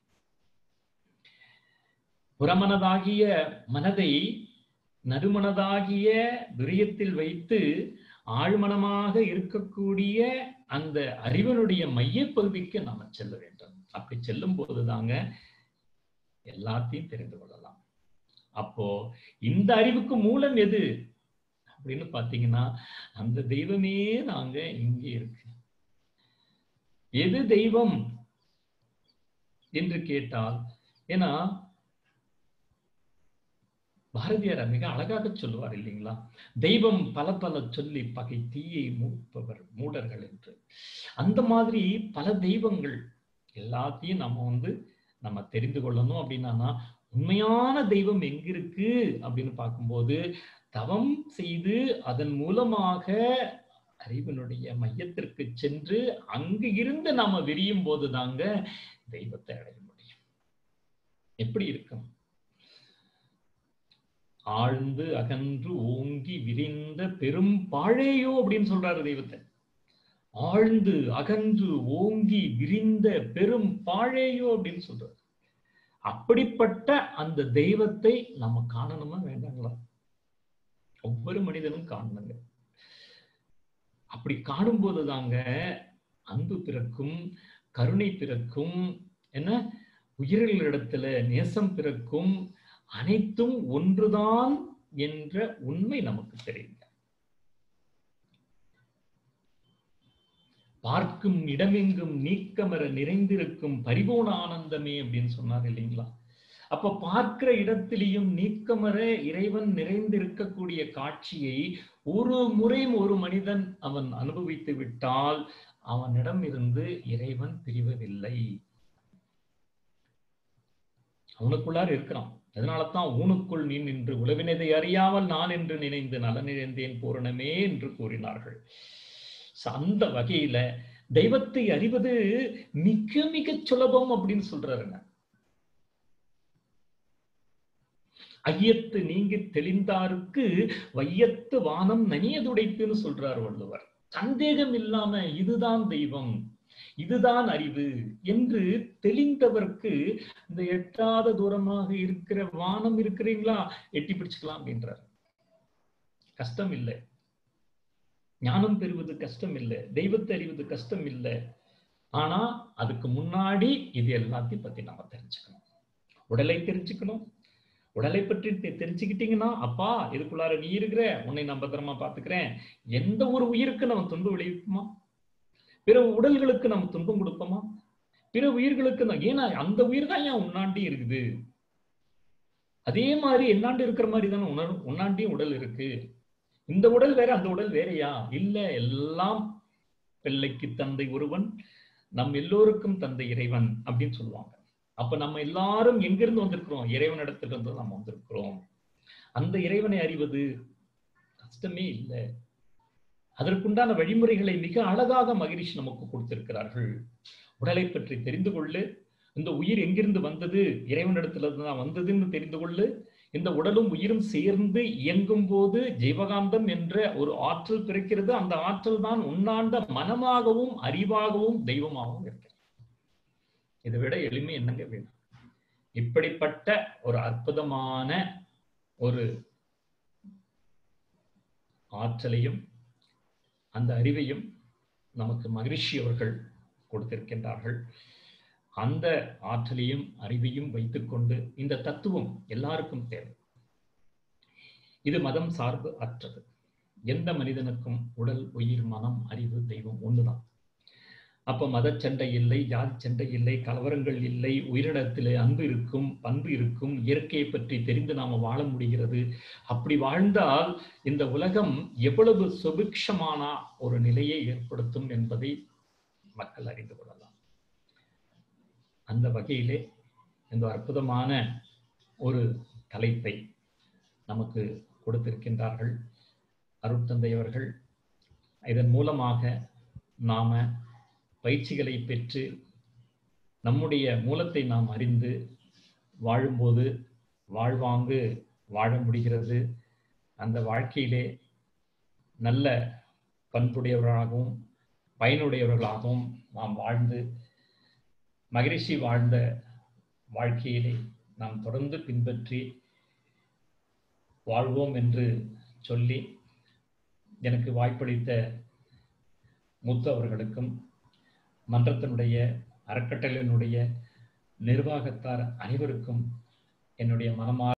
புறமனதாகிய மனதை நறுமனதாகிய துரியத்தில் வைத்து ஆழ்மனமாக இருக்கக்கூடிய அந்த அறிவனுடைய மையப்பகுதிக்கு நாம செல்ல வேண்டும். அப்படி செல்லும் போதுதாங்க எல்லாத்தையும் தெரிந்து கொள்ளலாம். அப்போ இந்த அறிவுக்கு மூலம் எது அப்படின்னு பாத்தீங்கன்னா அந்த தெய்வமே நாங்க இங்கே இருக்கு. எது தெய்வம் என்று கேட்டால், ஏன்னா பாரதியார் மிக அழகாக சொல்லுவார் இல்லைங்களா, தெய்வம் பல பல சொல்லி பகை தீயை மூப்பவர் மூடர்கள் என்று. அந்த மாதிரி பல தெய்வங்கள் எல்லாத்தையும் நம்ம வந்து நம்ம தெரிந்து கொள்ளணும். அப்படின்னா உண்மையான தெய்வம் எங்க இருக்கு அப்படின்னு பார்க்கும்போது தவம் செய்து அதன் மூலமாக அறிவினுடைய மையத்திற்கு சென்று அங்கு இருந்து நாம விரியும் போது தாங்க தெய்வத்தை அடைய முடியும். எப்படி இருக்கும்? ஆழ்ந்து அகன்று ஓங்கி விரிந்த பெரும் பாழேயோ அப்படின்னு சொல்றாரு தெய்வத்தை. ஆழ்ந்து அகன்று ஓங்கி விரிந்த பெரும் பாழேயோ அப்படின்னு சொல்றாரு. அப்படிப்பட்ட அந்த தெய்வத்தை நம்ம காணணுமா வேண்டாங்களா? ஒவ்வொரு மனிதனும் காணணுங்க. அப்படி காணும்போது தாங்க அன்பு பிறக்கும், கருணை பிறக்கும், என்ன உயிர்களிடத்துல நேசம் பிறக்கும், அனைத்தும் ஒன்றுதான் என்ற உண்மை நமக்கு தெரியுங்க. பார்க்கும் இடமெங்கும் நீக்கமர நிறைந்திருக்கும் பரிபூர்ண ஆனந்தமே அப்படின்னு சொன்னார் இல்லைங்களா? அப்ப பார்க்கிற இடத்திலையும் நீக்கமர இறைவன் நிறைந்திருக்கக்கூடிய காட்சியை ஒரு முறை ஒரு மனிதன் அவன் அனுபவித்து விட்டால் அவனிடம் இருந்து இறைவன் பிரிவதில்லை. அவனுக்குள்ளார் இருக்கிறான். அதனாலதான் ஊனுக்குள் நீ நின்று உளவினதை அறியாமல் நான் என்று நினைந்து நலனிழந்தேன் பூரணமே என்று கூறினார்கள். அந்த வகையில தெய்வத்தை அறிவது மிக மிக சுலபம் அப்படின்னு சொல்றாருங்க. ஐயத்து நீங்கி தெளிந்தாருக்கு வையத்து வானம் நனியதுடைப்புன்னு சொல்றார் வள்ளுவர். சந்தேகம் இல்லாம இதுதான் தெய்வம், இதுதான் அறிவு என்று தெளிந்தவர்க்கு இந்த எட்டாத தூரமாக இருக்கிற வானம் இருக்கிறீங்களா எட்டி பிடிச்சுக்கலாம் அப்படின்றார். கஷ்டம் இல்லை. ஞானம் பெறுவது கஷ்டம் இல்லை, தெய்வத்தை அறிவது கஷ்டம் இல்லை. ஆனா அதுக்கு முன்னாடி இது எல்லாத்தையும் பத்தி நாம தெரிஞ்சுக்கணும். உடலை தெரிஞ்சுக்கணும். உடலை பற்றி தெரிஞ்சுக்கிட்டீங்கன்னா, அப்பா இதுக்குள்ளார நீ இருக்கிற, உன்னை நான் பத்திரமா பாத்துக்கிறேன். எந்த ஒரு உயிருக்கு நம்ம துன்பம் விளைவிப்போமா? பிற உடல்களுக்கு நம்ம துன்பம் கொடுப்போமா? பிற உயிர்களுக்கு நான் ஏன்னா அந்த உயிர் தான் ஏன் உன்னாண்டி இருக்குது. அதே மாதிரி என்னாண்டு இருக்கிற மாதிரி தானே உணர் உன்னாண்டியும் உடல் இருக்கு. இந்த உடல் வேற, அந்த உடல் வேறையா? இல்ல, எல்லாம் பிள்ளைக்கு தந்தை ஒருவன், நம் எல்லோருக்கும் தந்தை இறைவன் அப்படின்னு சொல்லுவாங்க. அப்ப நம்ம எல்லாரும் எங்கிருந்து வந்திருக்கிறோம்? இறைவனிடத்திலிருந்து நம்ம வந்திருக்கிறோம். அந்த இறைவனை அறிவது கஷ்டமே இல்லை. அதற்குண்டான வழிமுறைகளை மிக அழகாக மகரிஷி நமக்கு கொடுத்திருக்கிறார்கள். உடலை பற்றி தெரிந்து கொள்ளு, இந்த உயிர் எங்கிருந்து வந்தது, இறைவனிடத்திலிருந்து தான் வந்ததுன்னு தெரிந்து கொள்ளு. இந்த உடலும் உயிரும் சேர்ந்து இயங்கும் போது ஜீவகாந்தம் என்ற ஒரு ஆற்றல் பிறக்கிறது. அந்த ஆற்றல் தான் உன்னாண்ட மனமாகவும் அறிவாகவும் தெய்வமாகவும் இருக்கிறது. இதை விட எளிமை என்னங்க வேணும்? இப்படிப்பட்ட ஒரு அற்புதமான ஒரு ஆற்றலையும் அந்த அறிவையும் நமக்கு மகரிஷி அவர்கள் கொடுத்திருக்கின்றார்கள். அந்த ஆற்றலையும் அறிவையும் வைத்துக்கொண்டு இந்த தத்துவம் எல்லாருக்கும் தேவை. இது மதம் சார்பு அற்றது. எந்த மனிதனுக்கும் உடல், உயிர், மனம், அறிவு, தெய்வம் ஒண்ணுதான். அப்ப மத சண்டை இல்லை, ஜாதி சண்டை இல்லை, கலவரங்கள் இல்லை. உயிரிடத்திலே அன்பு இருக்கும், பண்பு இருக்கும். இயற்கையை பற்றி தெரிந்து நாம வாழ முடிகிறது. அப்படி வாழ்ந்தால் இந்த உலகம் எவ்வளவு சுபிக்ஷமான ஒரு நிலையை ஏற்படுத்தும் என்பதை மக்கள் அறிந்து கொள்ளலாம். அந்த வகையிலே இந்த அற்புதமான ஒரு தலைப்பை நமக்கு கொடுத்திருக்கின்றார்கள் அருட்தந்தை அவர்கள். இதன் மூலமாக நாம பயிற்சிகளை பெற்று நம்முடைய மூலத்தை நாம் அறிந்து வாழும்போது வாழ்வாங்கு வாழ முடிகிறது. அந்த வாழ்க்கையிலே நல்ல பண்புடையவர்களாகவும் பயனுடையவர்களாகவும் நாம் வாழ்ந்து மகரிஷி வாழ்ந்த வாழ்க்கையிலே நாம் தொடர்ந்து பின்பற்றி வாழ்வோம் என்று சொல்லி எனக்கு வாய்ப்பளித்த மூத்த அவர்களுக்கும் மன்றத்தினுடைய அறக்கட்டளையினுடைய நிர்வாகத்தார் அனைவருக்கும் என்னுடைய மனமார்ந்த